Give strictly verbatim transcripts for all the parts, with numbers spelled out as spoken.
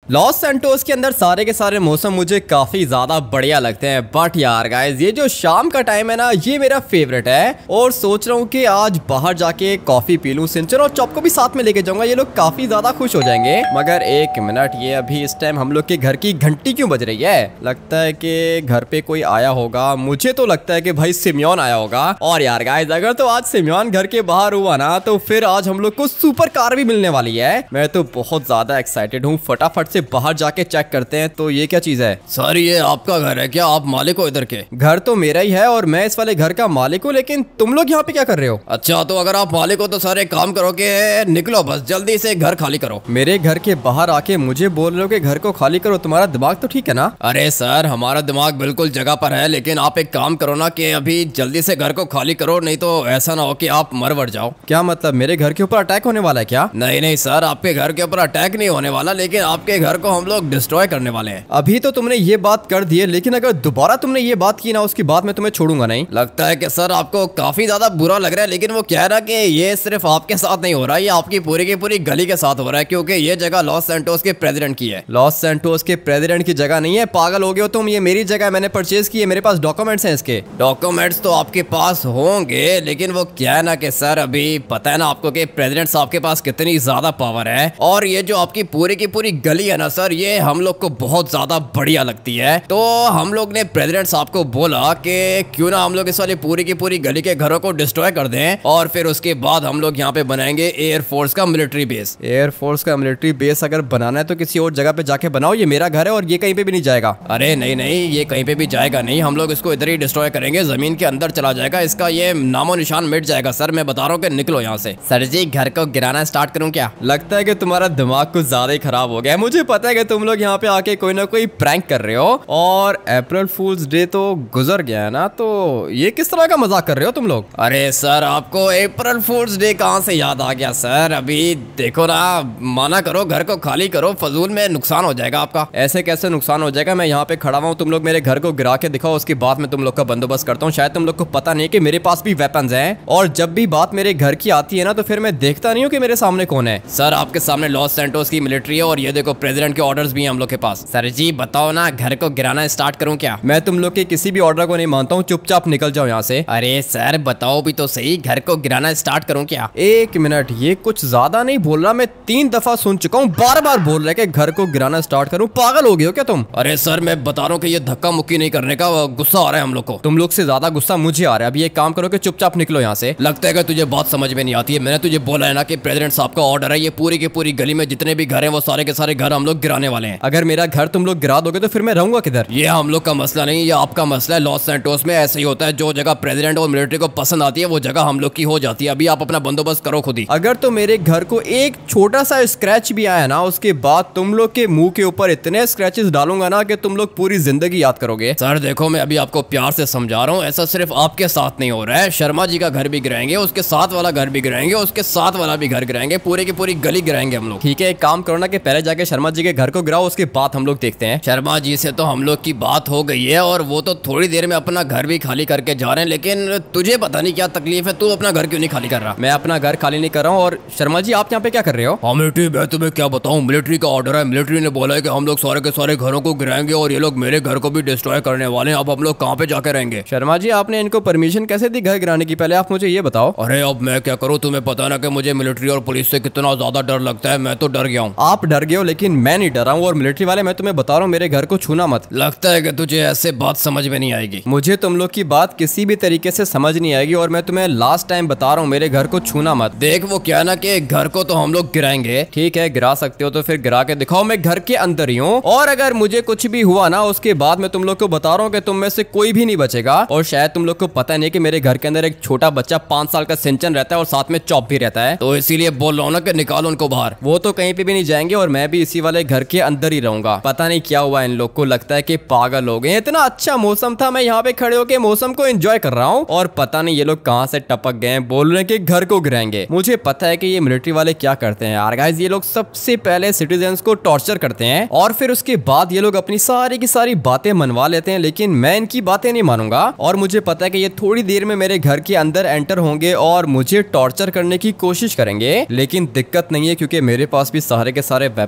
Loss Santos के अंदर सारे के सारे मौसम मुझे काफी ज्यादा बढ़िया लगते हैं, बट यार गाइस ये जो शाम का टाइम है ना, ये मेरा फेवरेट है। और सोच रहा हूँ कि आज बाहर जाके कॉफी पी लूं। सिंचन और चॉप को भी साथ में लेके जाऊंगा, ये लोग काफी ज्यादा खुश हो जाएंगे। मगर एक मिनट, ये अभी इस टाइम हम लोग के घर की घंटी क्यों बज रही है? लगता है कि घर पे कोई आया होगा। मुझे तो लगता है कि भाई सिमियोन आया होगा। और यार गाइस अगर तो आज सिमियोन घर के बाहर हुआ ना, तो फिर आज हम लोग को सुपर कार भी मिलने वाली है। मैं तो बहुत ज्यादा एक्साइटेड हूँ। फटाफट से बाहर जाके चेक करते हैं। तो ये क्या चीज है सर? ये आपका घर है क्या? आप मालिक हो इधर के? घर तो मेरा ही है और मैं इस वाले घर का मालिक हूँ, लेकिन तुम लोग यहाँ पे क्या कर रहे हो? अच्छा, तो अगर आप मालिक हो तो सारे काम करो के निकलो, बस जल्दी से घर खाली करो। मेरे घर के बाहर आके मुझे बोल रहे हो कि घर को खाली करो? तुम्हारा दिमाग तो ठीक है ना? अरे सर, हमारा दिमाग बिल्कुल जगह पर है, लेकिन आप एक काम करो ना कि अभी जल्दी से घर को खाली करो, नहीं तो ऐसा ना हो कि आप मर मर जाओ। क्या मतलब मेरे घर के ऊपर अटैक होने वाला है क्या? नहीं नहीं सर, आपके घर के ऊपर अटैक नहीं होने वाला, लेकिन आपके घर को हम लोग डिस्ट्रॉय करने वाले हैं। अभी तो तुमने ये बात कर दी है, लेकिन अगर दोबारा तुमने ये बात की ना, उसकी बात मैं तुम्हें छोड़ूंगा नहीं। लगता है कि सर आपको काफी ज्यादा बुरा लग रहा है, लेकिन वो कह रहा कि ये सिर्फ आपके साथ नहीं हो रहा, ये आपकी पूरी की पूरी गली के साथ हो रहा है, क्योंकि ये जगह लॉस सैंटोस के प्रेसिडेंट की है। लॉस सैंटोस के प्रेसिडेंट की जगह नहीं है, पागल हो गए हो तुम। ये मेरी जगह है, मैंने परचेज की है, मेरे पास डॉक्यूमेंट्स हैं इसके। डॉक्यूमेंट्स तो आपके पास होंगे, लेकिन वो क्या है ना कि सर अभी पता है ना आपको कि प्रेसिडेंट साहब के पास कितनी ज्यादा पावर है, और ये जो आपकी पूरी की पूरी गली है ना सर, ये हम लोग को बहुत ज्यादा बढ़िया लगती है। तो हम लोग ने प्रेसिडेंट साहब को बोला कि क्यों ना हम लोग इस वाली पूरी की पूरी गली के घरों को डिस्ट्रॉय कर दें, और फिर उसके बाद हम लोग यहाँ पे बनाएंगे एयरफोर्स का मिलिट्री बेस। एयरफोर्स का मिलिट्री बेस अगर बनाना है तो किसी और जगह पे जाके बनाओ, ये मेरा घर है और ये कहीं पे भी नहीं जाएगा। अरे नहीं नहीं, ये कहीं पे भी जाएगा नहीं, हम लोग इसको इधर ही डिस्ट्रॉय करेंगे, जमीन के अंदर चला जाएगा, इसका ये नामो निशान मिट जाएगा। सर मैं बता रहा हूँ कि निकलो यहाँ से। सर जी घर को गिराना स्टार्ट करूँ क्या? लगता है कि तुम्हारा दिमाग कुछ ज्यादा ही खराब हो गया है। मुझे पता है कि तुम लोग यहाँ पे आके कोई ना कोई प्रैंक कर रहे हो, और अप्रैल फूल्स डे तो गुजर गया है ना, तो ये किस तरह का मजाक कर रहे हो तुम लोग? अरे सर, आपको अप्रैल फूल्स डे कहाँ से याद आ गया सर? अभी देखो ना, माना करो, घर को खाली करो, फजूल में नुकसान हो जाएगा आपका। ऐसे कैसे नुकसान हो जाएगा? मैं यहाँ पे खड़ा हुआ हूँ, तुम लोग मेरे घर को गिरा के दिखाओ, उसके बाद मैं तुम लोग का बंदोबस्त करता हूँ। शायद तुम लोग को पता नहीं कि मेरे पास भी वेपन्स हैं, और जब भी बात मेरे घर की आती है ना, तो फिर मैं देखता नहीं हूँ कि मेरे सामने कौन है। सर आपके सामने लॉस सैंटोस की मिलिट्री है, और ये देखो प्रेसिडेंट के ऑर्डर्स भी हैं हम लोग के पास। सर जी बताओ ना, घर को गिराना स्टार्ट करूँ क्या? मैं तुम लोग के किसी भी ऑर्डर को नहीं मानता हूँ, चुपचाप निकल जाओ यहाँ से। अरे सर बताओ भी तो सही, घर को गिराना स्टार्ट करूँ क्या? एक मिनट, ये कुछ ज्यादा नहीं बोल रहा? मैं तीन दफा सुन चुका हूँ, बार बार बोल रहा है कि घर को गिराना स्टार्ट करूँ। पागल हो गए हो क्या तुम? अरे सर मैं बता रहा हूँ कि ये धक्का मुक्की नहीं करने का, गुस्सा आ रहा है हम लोग को। तुम लोग से ज्यादा गुस्सा मुझे आ रहा है। अभी एक काम करो कि चुपचाप निकलो यहाँ से। लगता है कि तुझे बात समझ में नहीं आती है। मैंने तुझे बोला है ना कि प्रेसिडेंट साहब का ऑर्डर है, ये पूरी की पूरी गली में जितने भी घर हैं वो सारे के सारे घर हम लोग गिराने वाले हैं। अगर मेरा घर तुम लोग गिरा दोगे तो फिर मैं रहूंगा किधर? ये हम लोग का मसला नहीं, ये आपका मसला है। लॉस सैंटोस में ऐसे ही होता है, जो जगह प्रेसिडेंट और मिलिट्री को पसंद आती है वो जगह हम लोग की हो जाती है। अभी आप अपना बंदोबस्त करो खुद ही। अगर तो मेरे घर को एक छोटा सा स्क्रैच भी आया ना, उसके बाद तुम लोग के मुंह के ऊपर इतने स्क्रैचेस डालूंगा ना कि तुम लोग पूरी जिंदगी याद करोगे। सर देखो, मैं अभी आपको प्यार से समझा रहा हूँ, ऐसा सिर्फ आपके साथ नहीं हो रहा है। शर्मा जी का घर भी गिराएंगे, उसके साथ वाला घर भी गिराएंगे, उसके साथ वाला भी घर गिराएंगे, पूरी की पूरी गली गिराएंगे हम लोग। ठीक है, एक काम करो ना कि पहले जाके शर्मा जी के घर को गिराओ, उसके बाद हम लोग देखते हैं। शर्मा जी से तो हम लोग की बात हो गई है, और वो तो थोड़ी देर में अपना घर भी खाली करके जा रहे हैं, लेकिन तुझे पता नहीं क्या तकलीफ है, तू अपना घर क्यों नहीं खाली कर रहा? मैं अपना घर खाली नहीं कर रहा हूँ। और शर्मा जी आप यहाँ पे क्या कर रहे हो? हाँ मिलिट्री, मैं तुम्हें क्या बताऊँ, मिलिट्री का ऑर्डर है। मिलिट्री ने बोला है कि हम लोग सारे के सारे घरों को गिराएंगे, और ये लोग मेरे घर को भी डिस्ट्रॉय करने वाले हैं। अब हम लोग कहाँ पे जाके रहेंगे? शर्मा जी आपने इनको परमिशन कैसे दी घर गिराने की? पहले आप मुझे ये बताओ। अरे अब मैं क्या करूँ, तुम्हें पता ना कि मुझे मिलिट्री और पुलिस से कितना ज्यादा डर लगता है। मैं तो डर गया हूँ। आप डर गए हो, लेकिन मैं नहीं डरा हूँ। और मिलिट्री वाले, मैं तुम्हें बता रहा हूँ, मेरे घर को छूना मत। लगता है कि तुझे ऐसे बात समझ में नहीं आएगी। मुझे तुम लोग की बात किसी भी तरीके से समझ नहीं आएगी, और मैं तुम्हें लास्ट टाइम बता रहा हूँ, मेरे घर को छूना मत। देख वो क्या ना कि घर को तो हम लोग गिराएंगे। ठीक है, गिरा सकते हो तो फिर गिरा के दिखाओ। मैं घर के अंदर ही हूँ, और अगर मुझे कुछ भी हुआ ना, उसके बाद मैं तुम लोग को बता रहा हूँ कि तुम में से कोई भी नहीं बचेगा। और शायद तुम लोग को पता नहीं कि मेरे घर के अंदर एक छोटा बच्चा पांच साल का सिंचन रहता है, और साथ में चॉप भी रहता है। तो इसीलिए बोल रहा हूँ ना कि निकालो उनको बाहर। वो तो कहीं पे भी नहीं जाएंगे, और मैं भी इसी वाले घर के अंदर ही रहूंगा। पता नहीं क्या हुआ इन लोग को, लगता है कि पागल हो गए। इतना अच्छा मौसम था, मैं यहाँ पे खड़े होकर मौसम को एंजॉय कर रहा हूँ, और पता नहीं ये लोग कहाँ से टपक गए, बोल रहे हैं कि घर को गिराएंगे। मुझे पता है कि ये मिलिट्री वाले क्या करते हैं यार गाइस। ये लोग सबसे पहले सिटीजन्स को टॉर्चर करते हैं, और फिर उसके बाद ये लोग अपनी सारी की सारी बातें मनवा लेते हैं। लेकिन मैं इनकी बातें नहीं मानूंगा, और मुझे पता है कि ये थोड़ी देर में मेरे घर के अंदर एंटर होंगे और मुझे टॉर्चर करने की कोशिश करेंगे। लेकिन दिक्कत नहीं है, क्योंकि मेरे पास भी सारे के सारे वेपन्स पड़े हैं।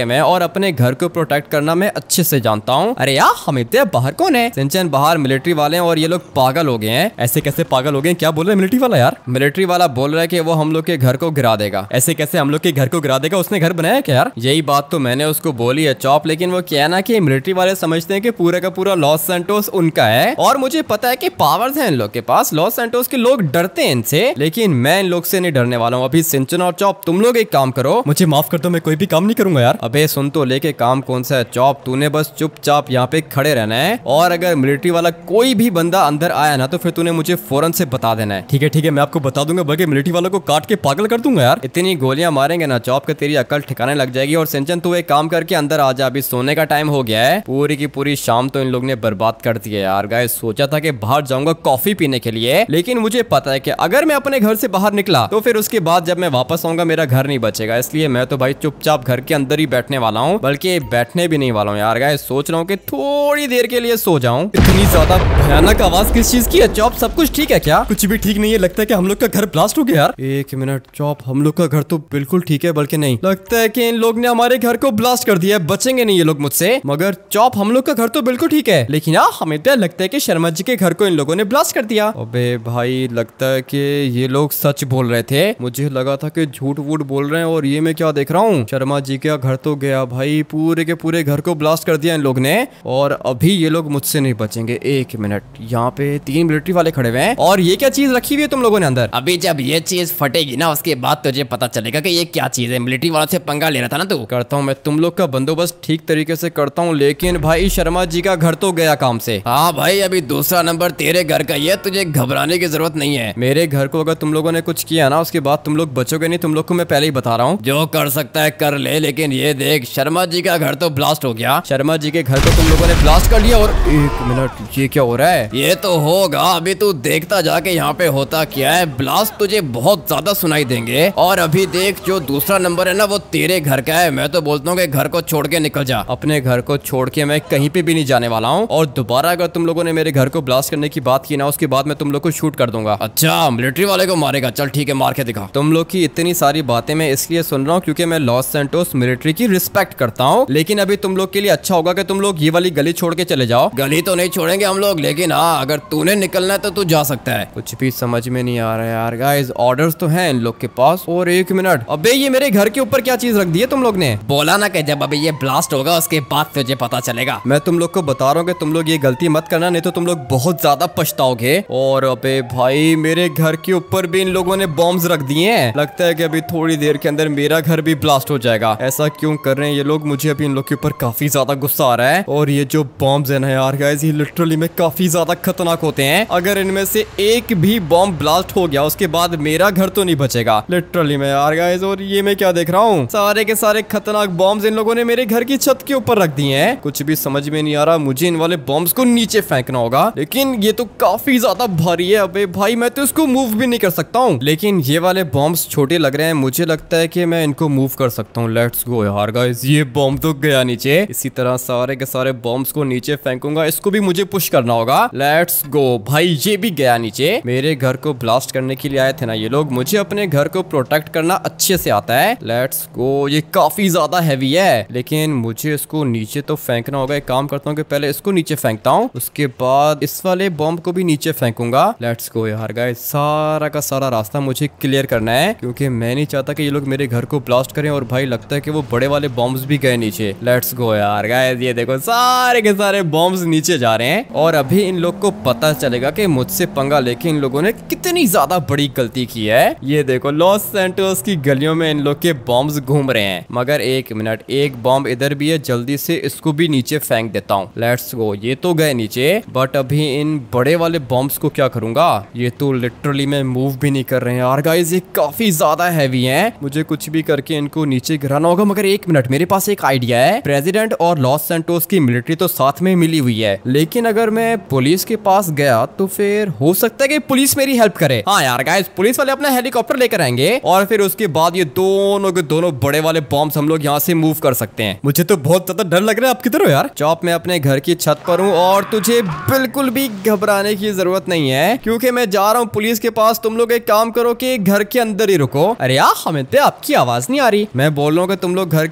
में और अपने घर को प्रोटेक्ट करना मैं अच्छे से जानता हूँ। अरे यार हमिद बाहर कौन है? सिंचन बाहर मिलिट्री वाले हैं और ये लोग पागल हो गए हैं। ऐसे कैसे पागल हो गए? क्या बोल रहे हैं मिलिट्री वाला? यार मिलिट्री वाला बोल रहा है कि वो हम लोग के घर को गिरा देगा। ऐसे कैसे हम लोग के घर को गिरा देगा? उसने घर बनाया क्या यार? यही बात तो मैंने उसको बोली है चॉप, लेकिन वो क्या है ना कि मिलिट्री वाले समझते हैं कि पूरा का पूरा लॉस सैंटोस उनका है और मुझे पता है कि पावर्स हैं इन लोग के पास। लॉस सैंटोस के लोग डरते हैं इनसे, लेकिन मैं इन लोग से नहीं डरने वाला हूँ। अभी सिंचन और चॉप तुम लोग एक काम करो, मुझे माफ कर दो, मैं कोई भी काम नहीं करूंगा यार। अबे सुन तो लेके काम कौन सा है चॉप, तूने बस चुपचाप यहाँ पे खड़े रहना है और अगर मिलिट्री वाला कोई भी बंदा अंदर आया ना तो फिर तूने मुझे फौरन से बता देना है। ठीक है ठीक है, मैं आपको बता दूंगा, बल्कि मिलिट्री वालों को काट के पागल कर दूंगा यार। इतनी गोलियां मारेंगे ना चॉप के तेरी अकल ठिकाने लग जाएगी। और सिंचन तू एक काम करके अंदर आ जा, अभी सोने का टाइम हो गया है। पूरी की पूरी शाम तो इन लोग ने बर्बाद कर दी है यार। गाइस सोचा था कि बाहर जाऊंगा कॉफी पीने के लिए, लेकिन मुझे पता है कि अगर मैं अपने घर से बाहर निकला तो फिर उसके बाद जब मैं वापस आऊंगा मेरा घर नहीं बचेगा। इसलिए मैं तो भाई चुपचाप घर के अंदर ही बैठने वाला हूँ, बल्कि बैठने भी नहीं वाला हूँ यार। गाइस सोच रहा हूँ कि थोड़ी देर के लिए सो जाऊं। इतनी ज्यादा भयानक आवाज किस चीज की है चॉप? सब कुछ ठीक है क्या? कुछ भी ठीक नहीं है, लगता है कि हम लोग का घर ब्लास्ट हो गया यार। एक मिनट चॉप, हम लोग का घर तो बिल्कुल ठीक है, बल्कि नहीं, लगता है कि इन लोग ने हमारे घर को ब्लास्ट कर दिया है। बचेंगे नहीं ये लोग मुझसे। मगर चॉप हम लोग का घर तो बिल्कुल ठीक है, लेकिन यार हमें तो लगता है कि शर्मा जी के घर को इन लोगों ने ब्लास्ट कर दिया। अबे भाई लगता है कि ये लोग सच बोल रहे थे, मुझे लगा था कि झूठ वूठ बोल रहे हैं। और ये मैं क्या देख रहा हूँ, शर्मा जी का घर तो गया भाई, पूरे के पूरे घर को ब्लास्ट कर दिया इन लोग ने और अभी ये लोग मुझसे नहीं बचेंगे। एक मिनट, यहाँ पे तीन मिलिट्री वाले खड़े हुए हैं और ये क्या चीज रखी हुई है तुम लोगों ने अंदर? अभी जब ये चीज फटेगी ना उसके बाद तुझे पता चलेगा कि ये क्या चीज है। मिलिट्री वालों से पंगा ले रहा था ना तू। करता हूँ मैं तुम लोग का बंदोबस्त ठीक तरीके से करता हूँ, लेकिन भाई शर्मा जी का घर तो गया काम से। हाँ भाई अभी दूसरा नंबर तेरे घर का ही है, तुझे घबराने की जरूरत नहीं है। मेरे घर को अगर तुम लोगों ने कुछ किया ना उसके बाद तुम लोग बचोगे नहीं, तुम लोग को मैं पहले ही बता रहा हूँ। जो कर सकता है कर ले, लेकिन ये देख शर्मा जी का घर तो ब्लास्ट हो गया। शर्मा जी के घर को तुम लोगों ने ब्लास्ट कर लिया। और एक मिनट, ये क्या हो रहा है? ये तो होगा, अभी तू देखता जाके यहाँ पे होता क्या है। ब्लास्ट तुझे बहुत ज्यादा सुनाई देंगे। और अभी देख जो दूसरा नंबर है ना वो तेरे घर का है। मैं तो बोलता हूँ कि घर को छोड़ के निकल जा। अपने घर को छोड़ के मैं कहीं पे भी नहीं जाने वाला हूँ और दोबारा अगर तुम लोगों ने मेरे घर को ब्लास्ट करने की बात की ना उसके बाद मैं तुम लोग को शूट कर दूंगा। अच्छा मिलिट्री वाले को मारेगा? चल ठीक है, मार के दिखा। तुम लोग की इतनी सारी बातें मैं इसलिए सुन रहा हूँ क्योंकि मैं लॉस सैंटोस मिलिट्री की रिस्पेक्ट करता हूँ, लेकिन अभी तुम लोग के लिए अच्छा होगा कि तुम लोग ये वाली गली छोड़ के चले जाओ। गली तो नहीं छोड़ेंगे हम लोग, लेकिन हाँ अगर तूने निकलना है तो तू जा सकता है। कुछ भी समझ में नहीं आ रहा है यार। गाइस ऑर्डर्स तो हैं इन लोग के पास। और एक मिनट, अबे ये मेरे घर के ऊपर क्या चीज रख दी है तुम लोग ने? बोला ना कि जब अभी ये ब्लास्ट होगा उसके बाद तुझे पता चलेगा। मैं तुम लोग को बता रहा हूँ कि तुम लोग ये गलती मत करना, नहीं तो तुम लोग बहुत ज्यादा पछताओगे। और अबे भाई मेरे घर के ऊपर भी इन लोगों ने बॉम्ब्स रख दिए हैं। लगता है कि अभी थोड़ी देर के अंदर मेरा घर भी ब्लास्ट हो जाएगा। ऐसा क्यों कर रहे हैं ये लोग? मुझे अभी इन लोग के ऊपर काफी ज्यादा गुस्सा आ रहा है। और ये जो बॉम्ब्स है ना यार गाइस, ये लिटरली में काफी ज्यादा खतरनाक होते हैं। अगर इनमें से एक भी बॉम्ब ब्लास्ट हो गया उसके बाद मेरा घर तो नहीं बचेगा, लिटरली में यार गाइस। और ये मैं क्या देख रहा हूँ, सारे के सारे खतरनाक बॉम्ब्स इन लोगों ने मेरे घर की छत के ऊपर रख दिए हैं। कुछ भी समझ में नहीं आ रहा। मुझे इन वाले बॉम्ब्स को नीचे फेंकना होगा, लेकिन ये तो काफी ज्यादा भारी है। अबे भाई मैं तो इसको मूव भी नहीं कर सकता हूँ, लेकिन ये वाले बॉम्ब्स छोटे लग रहे हैं। मुझे लगता है कि मैं इनको मूव कर सकता हूँ। लेट्स गो यार गाइस, ये बॉम्ब तो गया नीचे। इसी तरह सारे के सारे बॉम्ब्स को नीचे फेंकूंगा। इसको भी मुझे पुश करना होगा। लेट्स गो भाई, ये भी गया नीचे। मेरे घर को ब्लास्ट करने के लिए आए थे ना ये लोग। मुझे अपने घर को प्रोटेक्ट करना अच्छे से आता है। लेट्स गो, ये काफी ज्यादा हैवी है, लेकिन मुझे इसको नीचे तो फेंकना होगा। एक काम करता हूँ कि पहले इसको नीचे फेंकता हूँ, उसके बाद इस वाले बॉम्ब को भी नीचे फेंकूंगा। लेट्स गो यार गाइस, सारा का सारा रास्ता मुझे क्लियर करना है क्योंकि मैं नहीं चाहता कि ये लोग मेरे घर को ब्लास्ट करें। और भाई लगता है कि वो बड़े वाले बॉम्ब्स भी गए नीचे। लेट्स गो यार गाइस, ये देखो सारे के सारे बॉम्ब्स नीचे जा रहे हैं। और अभी इन लोग को पता चलेगा कि मुझसे पंगा लेके इन लोगों ने कितनी ज्यादा बड़ी गलती की है। ये देखो लॉस सैंटोस की गलियों में इन लोग के बॉम्ब्स घूम रहे हैं। मगर एक मिनट, एक बॉम्ब इधर भी है, जल्दी से इसको भी नीचे फेंक देता हूँ। लेट्स गो, ये तो गए नीचे, बट अभी इन बड़े वाले बॉम्ब्स को क्या करूंगा? ये तो लिटरली में मूव भी नहीं कर रहे हैं यार गाइस, ये काफी ज्यादा हैवी हैं। मुझे कुछ भी करके इनको नीचे गिराना होगा। मगर एक मिनट, मेरे पास एक आइडिया है। प्रेसिडेंट और लॉस सैंटोस की मिलिट्री तो साथ में मिली हुई है, लेकिन अगर मैं पुलिस के पास गया तो फिर हो सकता है कि पुलिस मेरी हेल्प करे। हाँ यार गाइस, पुलिस वाले अपना हेलीकॉप्टर लेकर आएंगे और फिर उसके बाद ये दोनों के दोनों बड़े वाले बॉम्ब्स हम लोग यहाँ से मूव कर सकते हैं। मुझे तो बहुत ज्यादा डर लग रहा है। आप किधर हो यार? चॉप, मैं अपने घर की छत पर हूँ और तुझे बिल्कुल भी घबराने की जरूरत नहीं है क्योंकि मैं जा रहा हूँ पुलिस के पास। तुम लोग एक काम करो कि घर के अंदर ही रुको। अरे यार हमें तो आपकी आवाज नहीं आ रही। मैं बोल रहा हूँ कि तुम लोग घर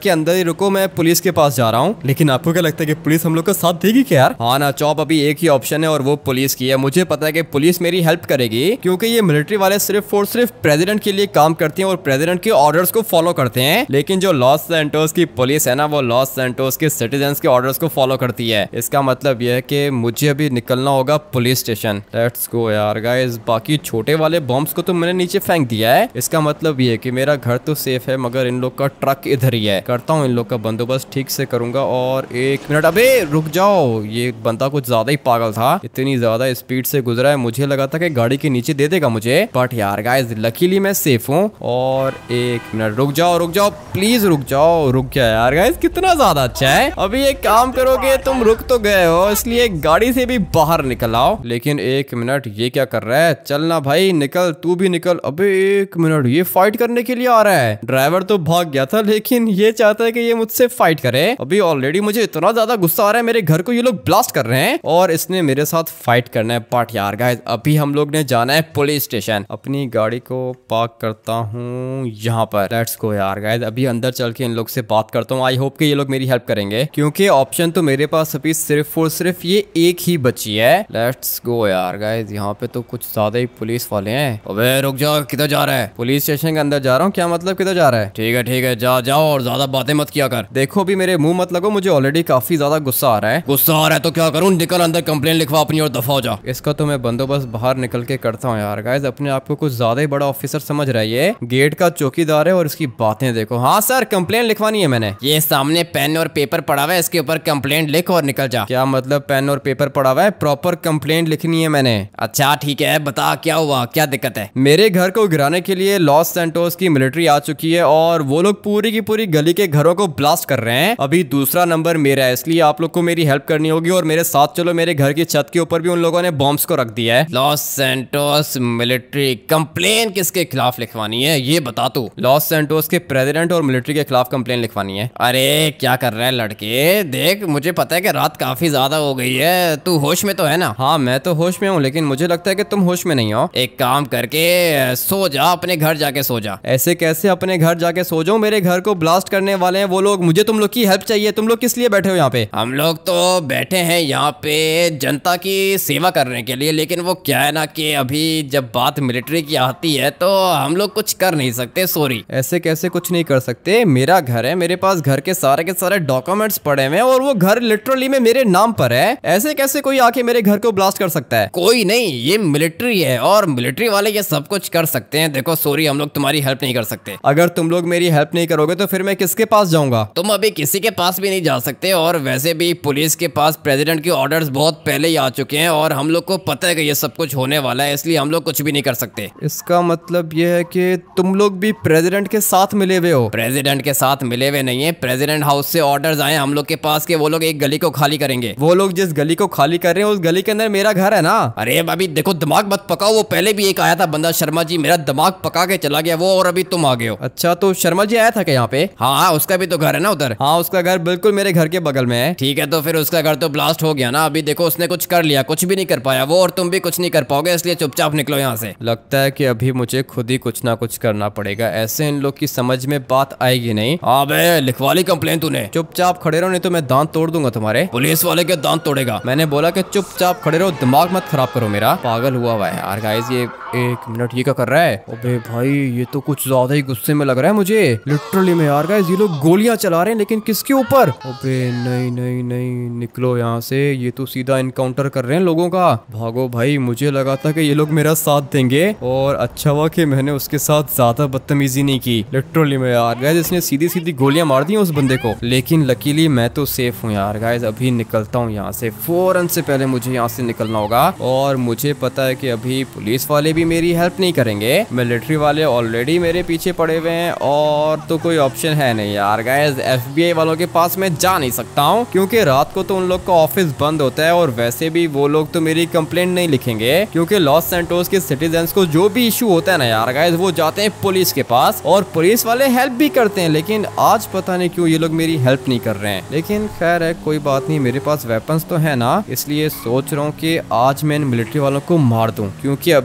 के अंदर ही रुको, मैं पुलिस के पास जा रहा हूँ। लेकिन आपको क्या लगता है कि पुलिस हम लोग का साथ देगी क्या यार? हाँ ना चॉप, अभी एक ही ऑप्शन है और वो पुलिस की है। मुझे पता है कि पुलिस मेरी हेल्प करेगी क्योंकि ये मिलिट्री वाले सिर्फ और सिर्फ प्रेसिडेंट के लिए काम करते हैं और प्रेसिडेंट के ऑर्डर्स को फॉलो करते हैं। लेकिन जो लॉस सैंटोस की पुलिस है ना, वो लॉस सैंटोस के सिटीजन्स के ऑर्डर्स को फॉलो करती है। इसका मतलब यह है कि मुझे अभी निकलना होगा पुलिस स्टेशन। लेट्स गो यार गाइस। बाकी छोटे वाले बॉम्ब्स को तो मैंने नीचे फेंक दिया है। इसका मतलब ये है कि मेरा घर तो सेफ है, मगर इन लोग का ट्रक इधर ही है। करता हूँ इन लोग का बंदोबस्त ठीक से करूंगा। और एक मिनट, अबे रुक जाओ, ये बंदा कुछ ज्यादा ही पागल था, इतनी ज्यादा स्पीड से गुजरा है। मुझे लगा था कि गाड़ी के नीचे दे देगा मुझे, बट यार गाइस लकीली मैं सेफ हूँ। और एक मिनट, रुक जाओ रुक जाओ प्लीज रुक जाओ। रुक गया यार गाइस, कितना ज्यादा अच्छा है। अभी एक काम करोगे, तुम रुक तो गए हो, इसलिए गाड़ी से भी बाहर निकल आओ। लेकिन एक मिनट, ये क्या कर रहा है? चलना भाई, निकल, तू भी निकल। अबे एक मिनट, ये फाइट करने के लिए आ रहा है। ड्राइवर तो भाग गया था, लेकिन ये चाहता है कि ये मुझसे फाइट करे। अभी ऑलरेडी मुझे इतना ज्यादा गुस्सा आ रहा है, मेरे घर को ये लोग ब्लास्ट कर रहे हैं और इसने मेरे साथ फाइट करना है। बट यार गाइस अभी हम लोग ने जाना है पुलिस स्टेशन। अपनी गाड़ी को पार्क करता हूँ यहाँ पर। लेट्स गो यार गाइस, अभी अंदर चल के इन लोग से बात करता हूँ। आई होप कि ये लोग मेरी हेल्प करेंगे क्योंकि ऑप्शन तो मेरे पास अभी सिर्फ और सिर्फ ये एक ही बची है। लेट्स गो यार गाइस, यहाँ पे तो कुछ ज्यादा ही पुलिस वाले हैं। अबे रुक जाओ, किधर जा रहा है? पुलिस स्टेशन के अंदर जा रहा हूँ। क्या मतलब किधर जा रहा है? ठीक है ठीक है, जा जाओ और ज्यादा बातें मत किया कर। देखो अभी मेरे मुंह मत लगो, मुझे ऑलरेडी काफी ज्यादा गुस्सा आ रहा है। गुस्सा आ रहा है तो क्या करूँ? निकल अंदर कंप्लेन लिखवा अपनी और दफा हो जा। इसका तो मैं बंदोबस्त बाहर निकल के करता हूँ यार गाइस। अपने आप को कुछ ज्यादा ही बड़ा ऑफिसर समझ रहा है ये। गेट का चौकीदार है और इसकी बातें देखो। हाँ सर, कंप्लेन लिखवानी है मैंने। ये सामने पेन और पेपर पड़ा हुआ है, इसके ऊपर कंप्लेंट लिख और निकल जा। क्या मतलब पेन और पेपर पड़ा हुआ है? प्रॉपर कंप्लेंट लिखनी है मैंने। अच्छा ठीक है, बता क्या हुआ, क्या दिक्कत है? मेरे घर को गिराने के लिए लॉस सैंटोस की मिलिट्री आ चुकी है और वो लोग पूरी की पूरी गली के घरों को ब्लास्ट कर रहे हैं। अभी दूसरा नंबर मेरा है, इसलिए आप लोग को मेरी हेल्प करनी होगी और मेरे साथ चलो। मेरे घर की छत के ऊपर भी उन लोगों ने बॉम्ब्स को रख दिया है। लॉस सैंटोस मिलिट्री कंप्लेन किसके खिलाफ लिखवानी है ये बता तू? लॉस सैंटोस के प्रेसिडेंट और मिलिट्री के खिलाफ कंप्लेन लिखवानी है। अरे क्या कर रहा है लड़के? देख मुझे पता है कि रात काफी ज्यादा हो गई है, तू होश में तो है ना? हाँ मैं तो होश में हूँ, लेकिन मुझे लगता है कि तुम होश में नहीं हो। एक काम करके सो जा, अपने घर जाके सो जा। ऐसे कैसे अपने घर जाके सो जाऊं? मेरे घर को ब्लास्ट करने वाले हैं वो लोग। मुझे तुम लोग की हेल्प चाहिए। तुम लोग किस लिए बैठे हो यहाँ पे? हम लोग तो बैठे हैं यहाँ पे जनता की सेवा करने के लिए, लेकिन वो क्या है ना कि अभी जब बात मिलिट्री की आती है तो हम लोग कुछ कर नहीं सकते। सॉरी। ऐसे कैसे कुछ नहीं कर सकते? मेरा घर है, मेरे पास घर के सारे के सारे डॉक्यूमेंट्स पड़े हुए हैं और वो घर लिटरली में मेरे नाम पर है। ऐसे कैसे कोई आके मेरे घर को ब्लास्ट कर सकता है? कोई नहीं, ये मिलिट्री है और मिलिट्री वाले ये सब कुछ कर सकते हैं। देखो सॉरी, हम लोग तुम्हारी हेल्प नहीं कर सकते। अगर तुम लोग मेरी हेल्प नहीं करोगे तो फिर मैं किसके पास जाऊंगा? तुम अभी किसी के पास भी नहीं जा सकते और वैसे भी पुलिस के पास प्रेसिडेंट के ऑर्डर्स बहुत पहले ही आ चुके हैं और हम लोग को पता है कि ये सब कुछ होने वाला है, इसलिए हम लोग कुछ भी नहीं कर सकते। इसका मतलब ये है कि तुम लोग भी प्रेसिडेंट के साथ मिले हुए हो? प्रेसिडेंट के साथ मिले हुए नहीं है, प्रेसिडेंट हाउस से ऑर्डर्स आए हम लोग के पास कि वो लोग एक गली को खाली करेंगे। वो लोग जिस गली को खाली कर रहे हैं उस गली के अंदर मेरा घर है ना। अरे अभी देखो दिमाग मत पकाओ, वो पहले भी एक आया था बंदा शर्मा जी, मेरा दिमाग पका के चला गया वो, और अभी तुम आ गए हो। अच्छा तो शर्मा जी आया था क्या यहाँ पे? हाँ हाँ, उसका भी तो घर है ना उधर। हाँ उसका घर बिल्कुल मेरे घर के बगल में है। ठीक है तो फिर उसका घर तो ब्लास्ट हो गया ना। अभी देखो उसने कुछ कर लिया, कुछ भी नहीं कर पाया वो, और तुम भी कुछ नहीं कर पाओगे, इसलिए चुपचाप निकलो यहाँ से। लगता है कि अभी मुझे खुद ही कुछ ना कुछ करना पड़ेगा, ऐसे इन लोग की समझ में बात आएगी नहीं। हाँ बे, लिखवा ली कंप्लेन तूने? चुपचाप खड़े रहो नहीं तो मैं दांत तोड़ दूंगा तुम्हारे। पुलिस वाले के दांत तोड़ेगा? मैंने बोला कि चुपचाप खड़े रहो, दिमाग मत खराब करो मेरा। पागल हुआ हुआ है यार गाइस ये। एक मिनट, ये क्या कर रहा है? अबे भाई ये तो कुछ ज्यादा ही गुस्से में लग रहा है मुझे लिटरली में यार गाइस। ये लोग गोलियां चला रहे हैं लेकिन किसके ऊपर? अबे नहीं नहीं नहीं, निकलो यहाँ से। ये तो सीधा इनकाउंटर कर रहे हैं लोगों का। भागो भाई, मुझे लगा था कि ये लोग मेरा साथ देंगे और अच्छा हुआ कि मैंने उसके साथ ज्यादा बदतमीजी नहीं की लिटरली में यार गाइस। इसने सीधी सीधी गोलियां मार दी उस बंदे को, लेकिन लकीली मैं तो सेफ हूँ यार गाइस। अभी निकलता हूँ यहाँ से, फौरन से पहले मुझे यहाँ से निकलना होगा। और मुझे पता है कि अभी पुलिस वाले भी मेरी हेल्प नहीं करेंगे, मिलिट्री वाले ऑलरेडी मेरे पीछे पड़े हुए हैं और तो कोई ऑप्शन है नहीं यार गाइस। एफबीआई वालों के पास मैं जा नहीं सकता हूँ क्योंकि रात को तो उन लोग का ऑफिस बंद होता है और वैसे भी वो लोग तो मेरी कंप्लेंट नहीं लिखेंगे क्योंकि लॉस सैंटोस के सिटीजन्स को जो भी इशू होता है ना यार गाइस, वो जाते हैं पुलिस के पास और पुलिस वाले हेल्प भी करते हैं। लेकिन आज पता नहीं क्यों ये लोग मेरी हेल्प नहीं कर रहे हैं, लेकिन खैर है कोई बात नहीं, मेरे पास वेपन्स तो है ना, इसलिए सोच रहा हूँ कि आज मैं इन मिलिट्री वालों को मार दूं क्योंकि अभी बहुत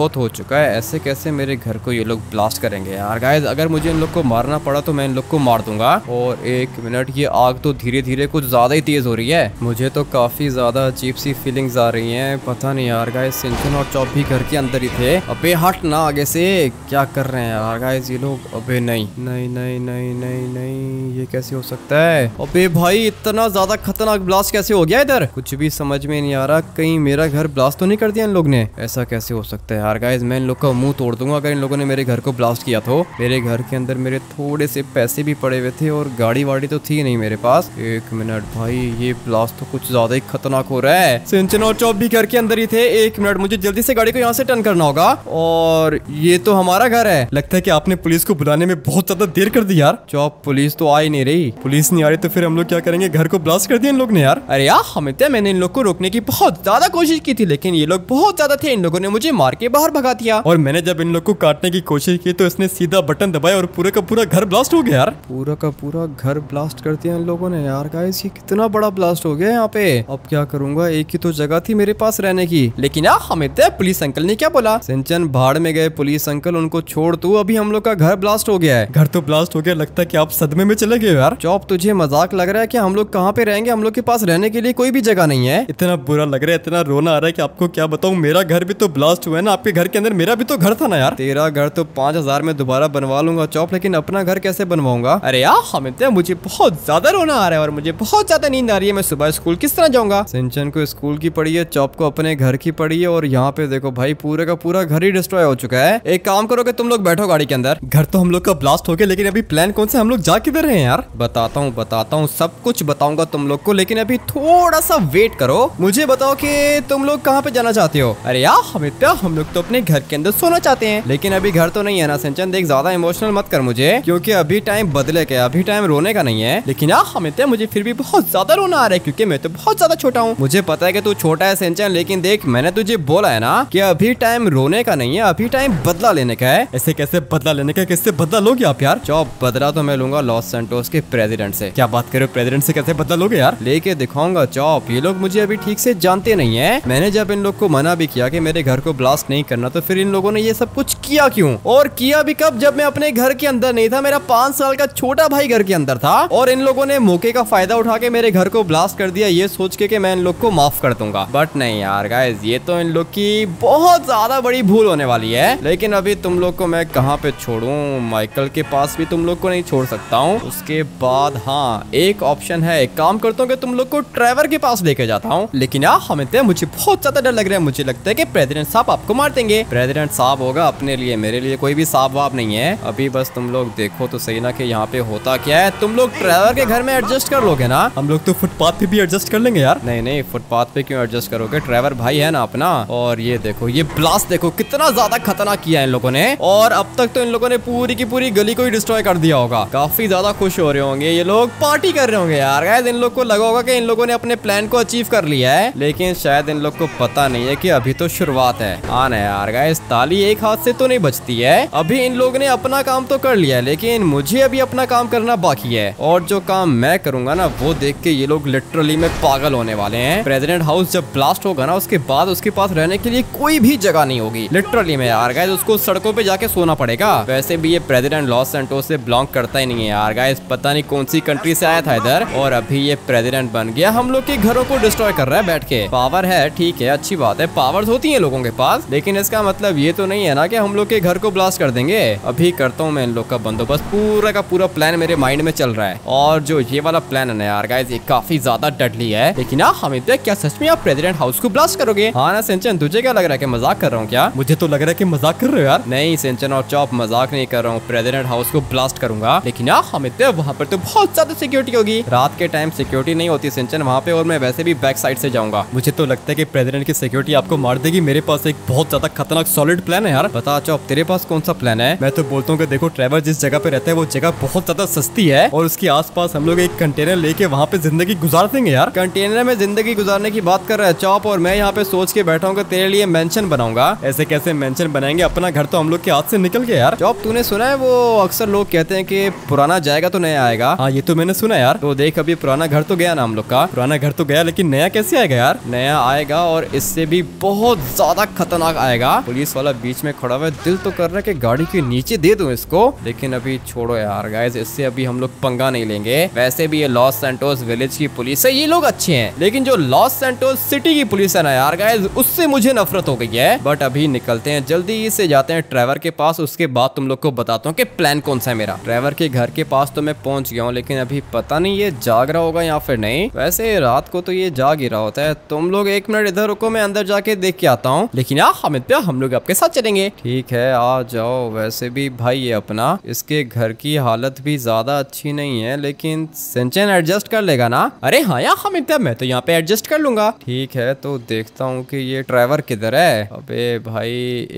बहुत हो चुका है। ऐसे कैसे मेरे घर को ये लोग ब्लास्ट करेंगे यार। गाइस अगर मुझे इन लोग को मारना पड़ा तो मैं इन लोग को मार दूंगा। और एक मिनट, ये आग तो धीरे धीरे कुछ ज्यादा ही तेज हो रही है। मुझे तो काफी ज्यादा अजीब सी फीलिंग्स आ रही हैं। पता नहीं यार गाइस, सिंचन और चॉप भी घर के अंदर ही थे। अबे हट ना आगे से, क्या कर रहे हैं यार गाइस ये लोग। अबे नहीं नहीं नहीं नहीं नहीं नहीं, ये कैसे हो सकता है। अबे भाई इतना ज्यादा खतरनाक ब्लास्ट कैसे हो गया इधर, कुछ भी समझ में नहीं आ रहा। कहीं मेरा घर ब्लास्ट तो नहीं कर दिया इन लोग ने। ऐसा कैसे हो सकता है यार गाइस, मैं इन लोग का मुंह तोड़ दूंगा अगर इन लोगों ने मेरे घर को ब्लास्ट किया तो। मेरे घर के अंदर मेरे थोड़े से पैसे भी पड़े हुए थे और गाड़ी वाड़ी तो थी नहीं मेरे पास। एक मिनट भाई, ये ब्लास्ट तो कुछ ज्यादा ही खतरनाक हो रहा है। सिंचन और चॉप भी घर के अंदर ही थे। एक मिनट, मुझे जल्दी से गाड़ी को यहाँ से टर्न करना होगा। और ये तो हमारा घर है। लगता है कि आपने पुलिस को बुलाने में बहुत ज्यादा देर कर दी यार। चॉप, पुलिस तो आ ही नहीं रही। पुलिस नहीं आ रही तो फिर हम लोग क्या करेंगे, घर को ब्लास्ट कर दिया इन लोग ने यार। अरे यार हमिद, मैंने इन लोग को रोकने की बहुत ज्यादा कोशिश की थी लेकिन ये लोग बहुत ज्यादा थे। इन लोगों ने मुझे मार के बाहर भगा दिया। और मैंने जब इन लोग को काटने की कोशिश की तो इसने सीधा बटन दबाया और पूरा का पूरा घर ब्लास्ट हो गया यार। पूरा का पूरा घर ब्लास्ट कर दिया इन लोगों ने यार। गाइस ये कितना बड़ा ब्लास्ट हो गया यहाँ पे। अब क्या करूंगा, एक ही तो जगह थी मेरे पास रहने की। लेकिन यार हमिद, पुलिस अंकल ने क्या बोला। सिंचन भाड़ में गए पुलिस अंकल, उनको छोड़ तू। अभी हम लोग का घर ब्लास्ट हो गया है। घर तो ब्लास्ट हो गया, लगता है कि आप सदमे में चले गए यार। चॉप, तुझे मजाक लग रहा है कि हम लोग कहाँ पे रहेंगे। हम लोग के पास रहने के लिए कोई भी जगह नहीं है। इतना बुरा लग रहा है, इतना रोना आ रहा है कि आपको क्या बताऊं। मेरा घर भी तो ब्लास्ट हुआ है ना, आपके घर के अंदर मेरा भी तो घर था ना यार। तेरा घर तो पांच हजार में दोबारा बनवा लूंगा चॉप, लेकिन अपना घर कैसे बनवाऊंगा। अरे यार हमिद, मुझे बहुत ज्यादा रोना आ रहा है और मुझे बहुत ज्यादा नींद आ रही है। मैं सुबह स्कूल किस तरह जाऊंगा। सिंचन को स्कूल की पड़ी है, चॉप को अपने घर की पड़ी है। और यहाँ पे देखो भाई, पूरे का पूरा घर ही डिस्ट्रॉय हो चुका है। एक काम करो कि तुम लोग बैठो गाड़ी के अंदर। घर तो हम लोग का ब्लास्ट हो गया, लेकिन अभी प्लान कौन सा, हम लोग जा किधर रहे हैं यार। बताता हूँ बताता हूँ सब कुछ बताऊंगा तुम लोग को, लेकिन अभी थोड़ा सा वेट करो। मुझे बताओ कि तुम लोग कहाँ पे जाना चाहते हो। अरे यार हमिद, हम लोग तो अपने घर के अंदर सोना चाहते हैं। लेकिन अभी घर तो नहीं है ना सिंचन। देख ज्यादा इमोशनल मत कर मुझे, क्योंकि अभी टाइम बदले के, अभी टाइम रोने का नहीं है। लेकिन यार हमिद, मुझे फिर भी बहुत ज्यादा रोना आ रहा है क्योंकि मैं तो बहुत ज्यादा छोटा हूँ। मुझे पता है कि तू छोटा है सिंचन, लेकिन देख मैंने तुझे बोला है ना कि अभी टाइम रोने का नहीं है, अभी टाइम बदला लेने का है। ऐसे कैसे बदला लेने का, किससे बदला लोगे आप यार। चॉप, बदला तो मैं लूंगा लॉस सैंटोस के प्रेसिडेंट से। क्या बात करो, प्रेसिडेंट से कैसे बदला लोगे यार। लेके दिखाऊंगा चॉप। ये लोग मुझे अभी ठीक से जानते नहीं है। मैंने जब इन लोग को मना भी किया कि मेरे घर को ब्लास्ट नहीं करना, तो फिर इन लोगों ने ये सब कुछ किया क्यों। और किया भी कब, जब मैं अपने घर के अंदर नहीं था। मेरा पांच साल का छोटा भाई घर के अंदर था और इन लोगों ने मौके का फायदा उठा के मेरे घर को ब्लास्ट कर दिया, ये सोच के कि मैं इन लोग को माफ कर दूंगा। बट नहीं यार गाइस, ये तो इन लोग की बहुत ज्यादा बड़ी भूल होने वाली है। लेकिन अभी तुम लोग को मैं कहाँ पे छोड़ूं, माइकल के पास भी तुम लोग को नहीं छोड़ सकता हूँ। उसके बाद हाँ, एक ऑप्शन है, एक काम करता हूँ कि तुम लोग को ट्रेवर के पास लेके जाता हूँ। लेकिन यार हमें तो मुझे बहुत ज्यादा डर लग रहा है। मुझे लगता है कि प्रेसिडेंट साहब आपको मार देंगे। प्रेसिडेंट साहब होगा अपने लिए, मेरे लिए कोई भी साहब वाब नहीं है। अभी बस तुम लोग देखो तो सही ना कि यहाँ पे होता क्या है। तुम लोग ट्रेवर के घर में एडजस्ट कर लोगे ना। हम लोग तो फुटपाथ पे भी एडजस्ट कर लेंगे यार। नहीं नहीं, फुटपाथ पे क्यों एडजस्ट करोगे, ट्रेवर भाई है ना अपना। और ये देखो, ये ब्लास्ट देखो कितना ज्यादा खतरनाक किया है इन लोगों ने। और अब तक तो इन लोगों ने पूरी की पूरी गली को ही डिस्ट्रॉय कर दिया होगा। काफी ज्यादा खुश हो रहे होंगे ये लोग, पार्टी कर रहे होंगे यार। गाइस इन लोग को लगा होगा कि इन लोगों ने अपने प्लान को अचीव कर लिया है, लेकिन शायद इन लोग को पता नहीं है कि अभी तो शुरुआत है। हाँ ना यार गाइस, ताली एक हाथ से तो नहीं बजती है। अभी इन लोगों ने अपना काम तो कर लिया है, लेकिन मुझे अभी अपना काम करना बाकी है। और जो काम मैं करूंगा ना, वो देख के ये लोग लिटरली में पागल होने वाले हैं। प्रेसिडेंट हाउस जब ब्लास्ट होगा ना, उसके बाद उसके पास रहने के लिए कोई भी जगह नहीं होगी लिटरली में यार। गाइस उसको सड़कों पे जाके सोना पड़ेगा। वैसे भी ये प्रेसिडेंट लॉस सैंटोस से बिलोंग करता ही नहीं है यार। गाइस पता नहीं कौन सी कंट्री से आया था इधर, और अभी ये प्रेसिडेंट बन गया। हम लोग के घरों को डिस्ट्रॉय कर रहा है बैठ के। पावर है, ठीक है, अच्छी बात है, पावर्स होती है लोगों के पास, लेकिन इसका मतलब ये तो नहीं है ना कि हम लोग के घर को ब्लास्ट कर देंगे। अभी करता हूँ मैं इन लोग का बंदोबस्त। पूरा का पूरा प्लान मेरे माइंड में चल रहा है। और जो ये वाला प्लान है ना यार गाइस, ये काफी ज्यादा डडली है। लेकिन यार हमें देख, क्या सच में आप प्रेसिडेंट हाउस को ब्लास्ट करोगे। हाँ ना सिंचन, तुझे क्या लग रहा है कि मजाक कर रहा हूँ क्या। मुझे तो लग रहा है कि मजाक कर रहे हो यार। नहीं सिंचन और चॉप, मजाक नहीं कर रहा हूँ। प्रेसिडेंट हाउस को ब्लास्ट करूंगा, लेकिन यार हमें वहाँ पर तो बहुत ज्यादा सिक्योरिटी होगी। रात के टाइम सिक्योरिटी नहीं होती सिंचन वहाँ पे, और मैं वैसे भी बैक साइड से जाऊंगा। मुझे तो लगता है कि प्रेसिडेंट की सिक्योरिटी आपको मार देगी। मेरे पास एक बहुत ज्यादा खतरनाक सॉलिड प्लान है यार। बता चॉप, तेरे पास कौन सा प्लान है। मैं तो बोलता हूँ कि देखो, ट्रेवर जिस जगह पे रहता है वो जगह बहुत ज्यादा सस्ती है, और उसके आसपास हम लोग एक कंटेनर लेके वहाँ पे जिंदगी गुजार देंगे यार। कंटेनर में जिंदगी गुजारने की बात कर रहा है चॉप, और मैं यहाँ पे सोच के बैठा हूँ कि तेरे लिए मेंशन बनाऊंगा। ऐसे कैसे मेंशन बनाएंगे, अपना घर तो हम लोग के हाथ से निकल गया यार। चॉप तूने सुना है वो अक्सर लोग कहते हैं कि पुराना जाएगा तो नया आएगा। हाँ ये तो मैंने सुना यार। तो देख, अभी पुराना घर तो गया ना हम लोग का, पुराना घर तो गया, लेकिन नया कैसे आएगा यार। नया आएगा और इससे भी बहुत ज्यादा खतरनाक आएगा जाएगा। पुलिस वाला बीच में खड़ा हुआ है, दिल तो कर रहा है कि गाड़ी के नीचे दे दूं इसको, लेकिन अभी छोड़ो यार गाइस, इससे अभी हम लोग पंगा नहीं लेंगे। वैसे भी ये लॉस सैंटोस विलेज की पुलिस है, ये लोग अच्छे हैं, लेकिन जो लॉस सैंटोस सिटी की पुलिस है ना यार गाइस, उससे मुझे नफरत हो गई है। बट अभी निकलते हैं, जल्दी से जाते हैं ट्रेवर के पास, उसके बाद तुम लोग को बताता हूँ कि प्लान कौन सा है मेरा। ट्रेवर के घर के पास तो मैं पहुंच गया हूँ, लेकिन अभी पता नहीं ये जाग रहा होगा या फिर नहीं। वैसे रात को तो ये जाग ही रहा होता है। तुम लोग एक मिनट इधर रुको, मैं अंदर जाके देख के आता हूँ। लेकिन यार हामिद भैया, हम लोग आपके साथ चलेंगे। ठीक है, आ जाओ। वैसे भी भाई ये अपना, इसके घर की हालत भी ज्यादा अच्छी नहीं है, लेकिन सिंचन एडजस्ट कर लेगा ना? अरे हाँ यार हामिद भैया, मैं तो यहाँ पे एडजस्ट कर लूंगा। ठीक है, तो देखता हूँ कि ये ड्राइवर किधर है। अबे भाई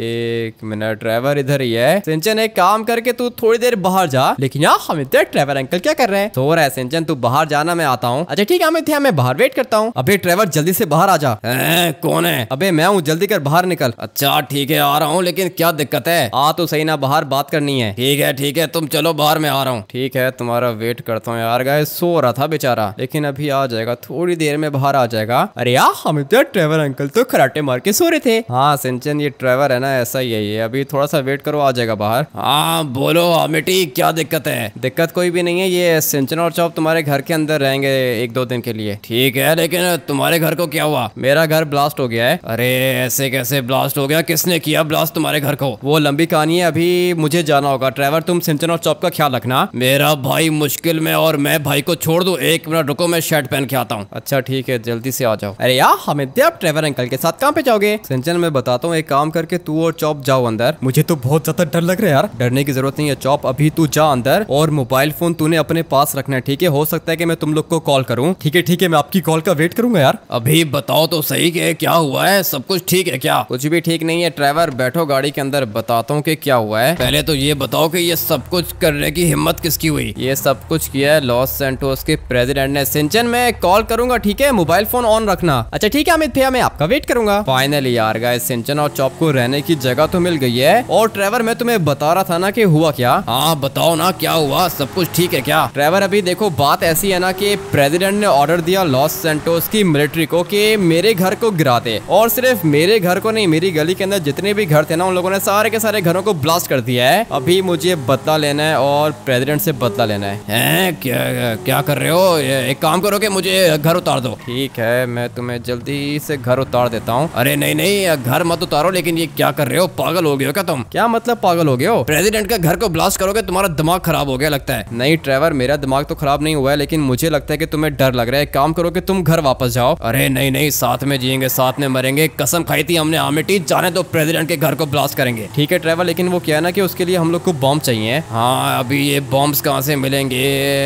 एक मिनट, ड्राइवर इधर ही है। सिंचन एक काम करके तू थोड़ी देर बाहर जा। लेकिन यार हामिद भैया, ड्राइवर अंकल क्या कर रहे हैं? सो रहा है सिंचन, तू बाहर जाना, मैं आता हूँ। अच्छा ठीक है हामिद भैया, मैं बाहर वेट करता हूँ। अबे ड्राइवर जल्दी से बाहर आ जा। ए, कौन है? अबे मैं हूँ, जल्दी कर, बाहर निकल। अच्छा ठीक है, आ रहा हूँ, लेकिन क्या दिक्कत है? आ तो सही ना, बाहर बात करनी है। ठीक है ठीक है, तुम चलो बाहर, मैं आ रहा हूँ। ठीक है, तुम्हारा वेट करता हूँ यार गाइस, सो रहा था बेचारा, लेकिन अभी आ जाएगा, थोड़ी देर में बाहर आ जाएगा। अरे यार हम तो ड्राइवर अंकल तो खराटे मार के सो रहे थे। हाँ सिंचन, ये ड्राइवर है ना, ऐसा ही है ये। अभी थोड़ा सा वेट करो, आ जाएगा बाहर। हाँ बोलो अमिटी, क्या दिक्कत है? दिक्कत कोई भी नहीं है, ये सिंचन और चॉप तुम्हारे घर के अंदर रहेंगे एक दो दिन के लिए। ठीक है, लेकिन तुम्हारे घर को क्या हुआ? मेरा घर ब्लास्ट हो गया है। अरे ऐसे कैसे ब्लास्ट हो गया? किसने किया ब्लास्ट तुम्हारे घर को? वो लंबी कहानी है, अभी मुझे जाना होगा। ड्राइवर तुम सिंचन और चॉप का ख्याल रखना। मेरा भाई मुश्किल में और मैं भाई को छोड़ दूं? एक मिनट रुको, मैं शर्ट पहन के आता हूँ। अच्छा ठीक है, जल्दी से आ जाओ। अरे यार हमिद, आप ड्राइवर अंकल के साथ कहाँ पे जाओगे? सिंचन मैं बताता हूँ, एक काम करके तू और चॉप जाओ अंदर। मुझे तो बहुत ज्यादा डर लग रहा है यार। डरने की जरूरत नहीं है चॉप, अभी तू जा अंदर, और मोबाइल फोन तूने अपने पास रखना है, ठीक है? हो सकता है कि मैं तुम लोग को कॉल करूँ। ठीक है ठीक है, मैं आपकी कॉल का वेट करूंगा यार। अभी बताओ तो सही कि क्या हुआ है, सब कुछ ठीक है क्या? कुछ भी ठीक नहीं है ड्राइवर, बैठो गाड़ी के अंदर, बताता हूँ कि क्या हुआ है। पहले तो ये बताओ कि ये सब कुछ करने की हिम्मत किसकी हुई? ये सब कुछ किया है लॉस सैंटोस के प्रेसिडेंट ने। सिंचन मैं कॉल करूंगा, ठीक है? मोबाइल फोन ऑन रखना। अच्छा ठीक है अमित भैया, मैं आपका वेट करूंगा। फाइनली यार गाइस, सिंचन और चॉप को रहने की जगह तो मिल गई है। और ड्राइवर मैं तुम्हें बता रहा था ना कि हुआ क्या। हाँ बताओ ना, क्या हुआ? सब कुछ ठीक है क्या? ड्राइवर अभी देखो, बात ऐसी है ना कि प्रेसिडेंट ने ऑर्डर दिया लॉस सैंटोस की मिलिट्री को कि मेरे घर को गिरा दे, और सिर्फ मेरे घर को नहीं, मेरी गली के अंदर जितने भी घर थे ना, उन लोगों ने सारे के सारे घरों को ब्लास्ट कर दिया है। अभी मुझे बदला लेना है और प्रेसिडेंट से बदला लेना है। हैं? क्या क्या कर रहे हो? एक काम करो कि मुझे घर उतार दो। ठीक है, मैं तुम्हें जल्दी से घर उतार देता हूँ। अरे नहीं नहीं, घर मत उतारो। लेकिन ये क्या कर रहे हो? पागल हो गए हो क्या तुम? क्या मतलब पागल हो गए हो? प्रेसिडेंट का घर को ब्लास्ट करोगे? तुम्हारा दिमाग खराब हो गया लगता है। नहीं ड्राइवर, मेरा दिमाग तो खराब नहीं हुआ है, लेकिन मुझे लगता है कि तुम्हें डर लग रहा है। काम करो कि तुम घर वापस जाओ। अरे नहीं नहीं, साथ में जिएंगे, साथ में मरेंगे, कसम खाई थी हमने आमिटी, जाने तो प्रेसिडेंट के घर को ब्लास्ट करेंगे। ठीक है ड्राइवर, लेकिन वो क्या है ना कि उसके लिए हम लोग को बॉम्ब चाहिए। हाँ, अभी ये बॉम्ब्स कहाँ से मिलेंगे?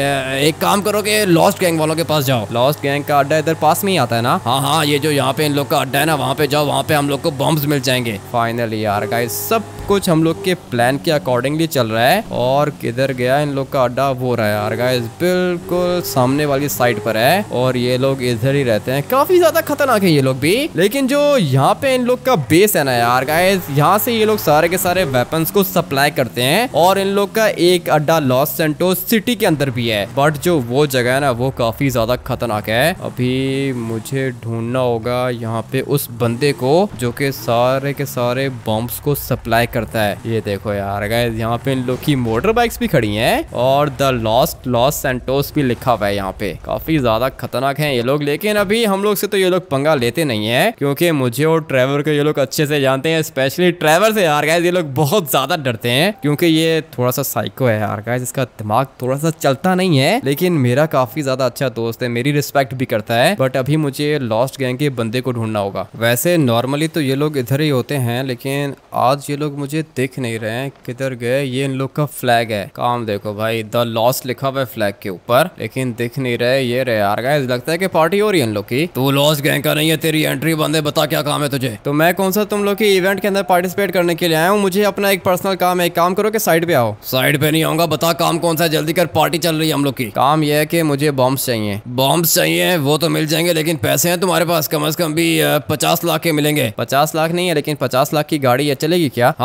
एक काम करो कि लॉस्ट गैंग वालों के पास जाओ। लॉस्ट गैंग का अड्डा इधर पास में ही आता है ना? हाँ हाँ, ये जो यहाँ पे इन लोग का अड्डा है ना, वहाँ पे जाओ, वहाँ पे हम लोग को बॉम्ब्स मिल जाएंगे। फाइनली यार गाइस, सब कुछ हम लोग के प्लान के अकॉर्डिंगली चल रहा है। और किधर गया इन लोग का अड्डा? वो रहा है यार गाइस, बिल्कुल सामने वाली साइड पर है, और ये लोग इधर ही रहते हैं। काफी ज्यादा खतरनाक है ये लोग भी, लेकिन जो यहाँ पे इन लोग का बेस है ना यार गाइस, यहाँ से ये लोग सारे के सारे वेपन्स को सप्लाई करते हैं। और इन लोग का एक अड्डा लॉस सैंटोस सिटी के अंदर भी है, बट जो वो जगह है ना, वो काफी ज्यादा खतरनाक है। अभी मुझे ढूंढना होगा यहाँ पे उस बंदे को जो कि सारे के सारे बॉम्ब्स को सप्लाई करता है। ये देखो यार गाइस, यहाँ पे इन लोग की मोटर बाइक्स भी खड़ी हैं, और द लॉस्ट लॉस सैंटोस भी लिखा हुआ है यहाँ पे। काफी ज्यादा खतरनाक हैं ये लोग, लेकिन अभी हम लोग से तो ये लोग पंगा लेते नहीं है, क्योंकि मुझे और ट्रेवर को ये लोग अच्छे से जानते हैं। स्पेशली ट्रेवर से यार गाइस, ये लोग बहुत ज्यादा डरते हैं, क्योंकि ये थोड़ा सा साइको है यार गाइस, इसका दिमाग थोड़ा सा चलता नहीं है। लेकिन मेरा काफी ज्यादा अच्छा दोस्त है, मेरी रिस्पेक्ट भी करता है। बट अभी मुझे लॉस्ट गैंग के बंदे को ढूंढना होगा। वैसे नॉर्मली तो ये लोग इधर ही होते हैं, लेकिन आज ये लोग मुझे दिख नहीं रहे हैं, किधर गए? ये इन लोग का फ्लैग है, काम देखो भाई, द लॉस्ट लिखा हुआ है फ्लैग के ऊपर, लेकिन दिख नहीं रहे। ये रहे यार गाइस, लगता है कि पार्टी हो रही है इन लोग की। तू लॉस्ट गैंग का नहीं है, तेरी एंट्री बंद है, बता क्या काम है तुझे? तो मैं कौन सा तुम लोग के इवेंट के अंदर पार्टिसिपेट करने के लिए आया हूँ, मुझे अपना एक पर्सनल काम है। एक काम करो कि साइड पे आओ। साइड पे नहीं आऊंगा, बता काम कौन सा है, जल्दी कर, पार्टी चल रही है हम लोग की। काम यह है कि मुझे बॉम्ब्स चाहिए। बॉम्ब्स चाहिए? वो तो मिल जाएंगे, लेकिन पैसे हैं तुम्हारे पास? कम से कम भी पचास लाख के मिलेंगे। पचास लाख नहीं है, लेकिन पचास लाख की गाड़ी है, चलेगी क्या? हाँ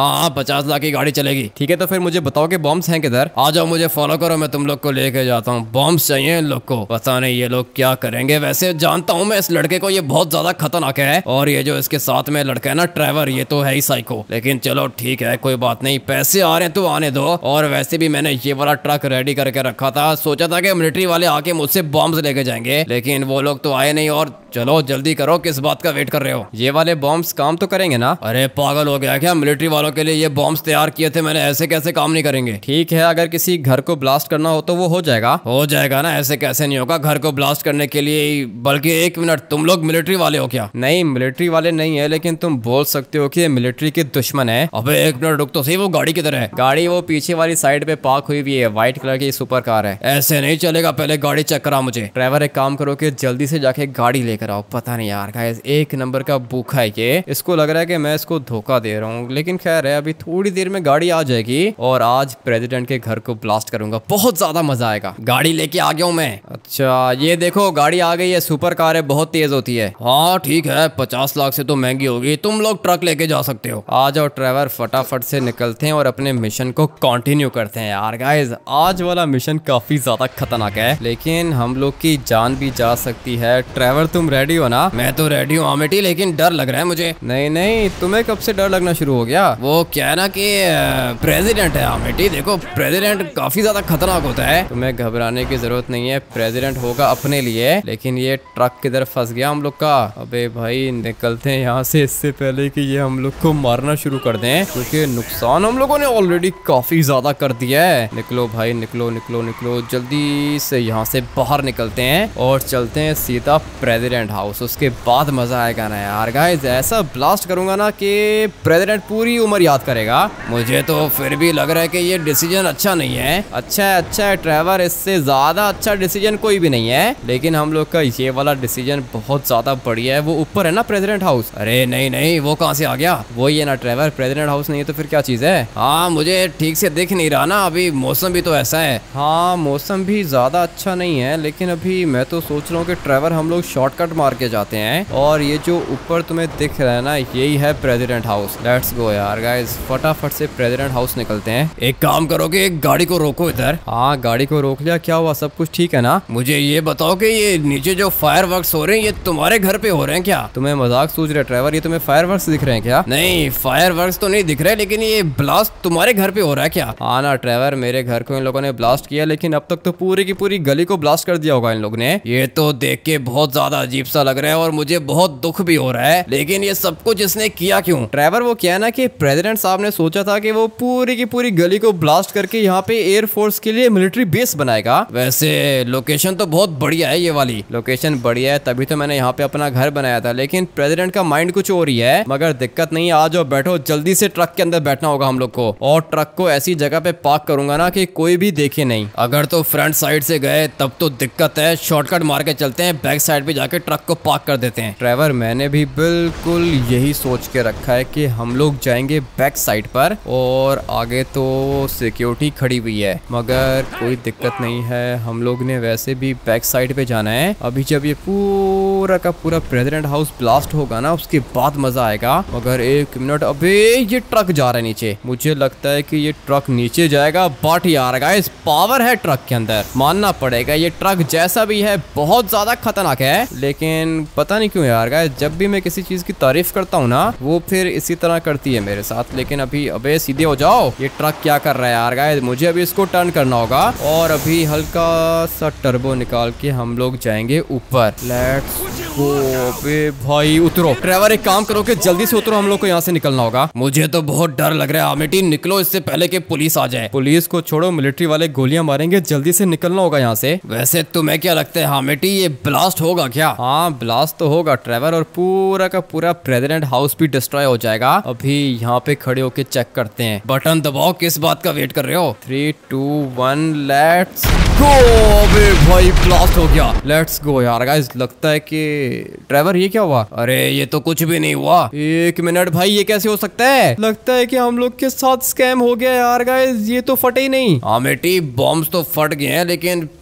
हाँ पचास लाख की गाड़ी चलेगी। ठीक है तो फिर मुझे बताओ कि बॉम्ब्स हैं किधर? आ जाओ मुझे फॉलो करो, मैं तुम लोग को लेके जाता हूँ। बॉम्ब्स चाहिए इन लोग को, पता नहीं ये लोग क्या करेंगे। वैसे जानता हूँ मैं इस लड़के को, ये बहुत ज्यादा खतरनाक है। और ये जो इसके साथ में लड़का है ना ट्रेवर, ये तो है ही साइको। लेकिन चलो ठीक है कोई बात नहीं, पैसे आ रहे हैं तो आने दो। और वैसे भी मैंने ये वाला ट्रक रेडी करके रखा था, सोचा था कि मिलिट्री वाले आके मुझसे बॉम्ब्स लेके जाएंगे, लेकिन वो लोग तो आए नहीं। और चलो जल्दी करो, किस बात का वेट कर रहे हो? ये वाले बॉम्ब्स काम तो करेंगे ना? अरे पागल हो गया क्या? मिलिट्री वालों के लिए ये बॉम्ब्स तैयार किए थे मैंने, ऐसे कैसे काम नहीं करेंगे? ठीक है, अगर किसी घर को ब्लास्ट करना हो तो वो हो जाएगा। हो जाएगा ना, ऐसे कैसे नहीं होगा? घर को ब्लास्ट करने के लिए बल्कि एक मिनट, तुम लोग मिलिट्री वाले हो क्या? नहीं मिलिट्री वाले नहीं है, लेकिन तुम बोल सकते हो कि ये मिलिट्री के दुश्मन है। अबे एक मिनट रुक तो सही, वो गाड़ी किधर है? गाड़ी वो पीछे वाली साइड पे पार्क हुई हुई है, व्हाइट कलर की सुपर कार है। ऐसे नहीं चलेगा, पहले गाड़ी चेक करा मुझे। ड्राइवर एक काम करो कि जल्दी से जाके गाड़ी लेकर आओ। पता नहीं यार गाइस, एक नंबर का भूखा है ये। इसको लग रहा है कि मैं इसको धोखा दे रहा हूँ, लेकिन खैर है, अभी थोड़ी देर में गाड़ी आ जाएगी और आज प्रेसिडेंट के घर को ब्लास्ट करूंगा। बहुत ज्यादा मजा आएगा। गाड़ी लेके आ गया हूँ मैं। अच्छा ये देखो गाड़ी आ गई है, सुपर कार है, बहुत तेज होती है। हाँ ठीक है, पचास लाख से तो महंगी होगी, तुम लोग ट्रक लेके जा सकते हो। आ जाओ ड्राइवर, फटाफट से निकलते हैं और अपने मिशन को कंटिन्यू करते हैं। यार गाइस आज वाला मिशन काफी ज्यादा खतरनाक है, लेकिन हम लोग की जान भी जा सकती है। ड्राइवर तुम रेडी हो ना? मैं तो रेडी हूँ आमिटी, लेकिन डर लग रहा है मुझे। नहीं नहीं, तुम्हें कब से डर लगना शुरू हो गया? वो क्या है ना कि प्रेसिडेंट है आमिटी, देखो प्रेसिडेंट काफी ज्यादा खतरनाक होता है। तुम्हें घबराने की जरूरत नहीं है, प्रेसिडेंट होगा अपने लिए। लेकिन ये ट्रक किधर फंस गया हम लोग का। अबे भाई निकलते हैं यहाँ से, इससे पहले कि ये हम लोग को मारना शुरू कर दें, क्योंकि नुकसान हम लोगों ने ऑलरेडी काफी ज्यादा कर दिया है। निकलो भाई निकलो निकलो निकलो, जल्दी से यहाँ से बाहर निकलते हैं और चलते हैं सीधा प्रेसिडेंट हाउस। उसके बाद मजा आएगा ना यार गाइस, ऐसा ब्लास्ट करूंगा ना कि प्रेसिडेंट पूरी उम्र याद करेगा। मुझे तो फिर भी लग रहा है कि ये डिसीजन अच्छा नहीं है। अच्छा है अच्छा है ड्राइवर, इससे ज्यादा अच्छा डिसीजन कोई भी नहीं है, लेकिन हम लोग का ये वाला डिसीजन बहुत ज्यादा बढ़िया है। वो ऊपर है ना प्रेसिडेंट हाउस। अरे नहीं नहीं, वो कहाँ से आ गया? वही है ना ड्राइवर, प्रेसिडेंट हाउस नहीं है तो फिर क्या चीज है? हाँ मुझे ठीक से दिख नहीं रहा ना, अभी मौसम भी तो ऐसा है। हाँ मौसम भी ज्यादा अच्छा नहीं है, लेकिन अभी मैं तो सोच रहा हूँ कि ड्राइवर हम लोग शॉर्टकट मार के जाते हैं। और ये जो ऊपर तुम्हें दिख रहा है ना, यही है प्रेसिडेंट हाउस। लेट्स गो यार गाइस, फटाफट से प्रेसिडेंट हाउस निकलते हैं। एक काम करोगे, एक गाड़ी को रोको इधर। हाँ गाड़ी को रोक लिया, क्या हुआ? सब कुछ ठीक है ना? मुझे ये बताओ कि ये नीचे जो फायर वर्क्स हो रहे हैं, ये तुम्हारे घर पे हो रहे हैं क्या? तुम्हें मजाक सूझ रहा है ड्राइवर? ये तुम्हें फायर वर्क्स दिख रहे हैं क्या? नहीं फायर वर्क्स तो नहीं दिख रहे, लेकिन ये ब्लास्ट तुम्हारे घर पे हो रहा है क्या? हाँ ना ड्राइवर, मेरे घर को इन लोगों ने ब्लास्ट किया, लेकिन अब तक तो पूरी की पूरी गली को ब्लास्ट कर दिया होगा इन लोगों ने। ये तो देख के बहुत ज्यादा अजीब सा लग रहा है और मुझे बहुत दुख भी हो रहा है, लेकिन ये सब कुछ इसने किया क्यों? ड्राइवर वो क्या है ना कि प्रेसिडेंट साहब ने सोचा था कि वो पूरी की पूरी गली को ब्लास्ट करके यहाँ पे एयरफोर्स के लिए मिलिट्री बेस बनाएगा। वैसे लोकेशन तो बहुत बढ़िया है, ये वाली लोकेशन बढ़िया है, तभी तो मैंने यहाँ पे अपना घर बनाया था। लेकिन प्रेसिडेंट का माइंड कुछ और ही है, मगर दिक्कत नहीं, आ जाओ बैठो। जल्दी से ट्रक के अंदर बैठना होगा हम लोग को, और ट्रक को ऐसी जगह पे पार्क करूंगा ना कि कोई भी देखे नहीं। अगर तो फ्रंट साइड से गए तब तो दिक्कत है, शॉर्टकट मार के चलते हैं, बैक साइड पे जाके ट्रक को पार्क कर देते हैं। ड्राइवर मैंने भी बिल्कुल यही सोच के रखा है कि हम लोग जाएंगे बैक साइड पर, और आगे तो सिक्योरिटी खड़ी हुई है, मगर कोई दिक्कत नहीं है। हम लोग ने वैसे भी बैक साइड पे जाना है। अभी जब ये पूरा का पूरा प्रेसिडेंट हाउस ब्लास्ट होगा ना, उसके बाद मजा आएगा। मगर एक मिनट, अबे ये ट्रक जा रहा है नीचे। मुझे लगता है कि ये ट्रक नीचे जाएगा, बट यार गाइस पावर है ट्रक के अंदर, मानना पड़ेगा। ये ट्रक जैसा भी है बहुत ज्यादा खतरनाक है, लेकिन पता नहीं क्यों यार गाइस, जब भी मैं किसी चीज की तारीफ करता हूँ ना, वो फिर इसी तरह करती है मेरे साथ। लेकिन अभी अबे सीधे हो जाओ, ये ट्रक क्या कर रहा है यार गाइस? मुझे अभी इसको टर्न करना होगा, और अभी हल्का सा टर्बो निकाल के हम लोग जाएंगे ऊपर। Let's go. अबे भाई उतरो। ड्राइवर एक काम करो कि जल्दी से उतरो, हम लोग को यहाँ से निकलना होगा। मुझे तो बहुत डर लग रहा है आमिटी, निकलो इससे पहले कि पुलिस आ जाए। पुलिस को छोड़ो, मिलिट्री वाले गोलियां मारेंगे, जल्दी से निकलना होगा यहाँ से। वैसे तुम्हें क्या लगता है हामिटी, ये ब्लास्ट होगा क्या? हाँ ब्लास्ट तो होगा ड्राइवर, और पूरा का पूरा प्रेसिडेंट हाउस भी डिस्ट्रॉय हो जाएगा। अभी यहाँ पे खड़े होके चेक करते हैं। बटन दबाओ, किस बात का वेट कर रहे हो? Three two one let's go. अबे भाई ब्लास्ट हो गया। लेट्स गो यार गाइस, लगता है कि ड्राइवर ये क्या हुआ? अरे ये तो कुछ भी नहीं हुआ। एक मिनट भाई, ये कैसे हो सकता है? लगता है कि हम लोग के साथ स्कैम हो गया यार गाइस, ये तो फटे ही नहीं। हाँ बेटी, बॉम्ब्स तो फट गए हैं, लेकिन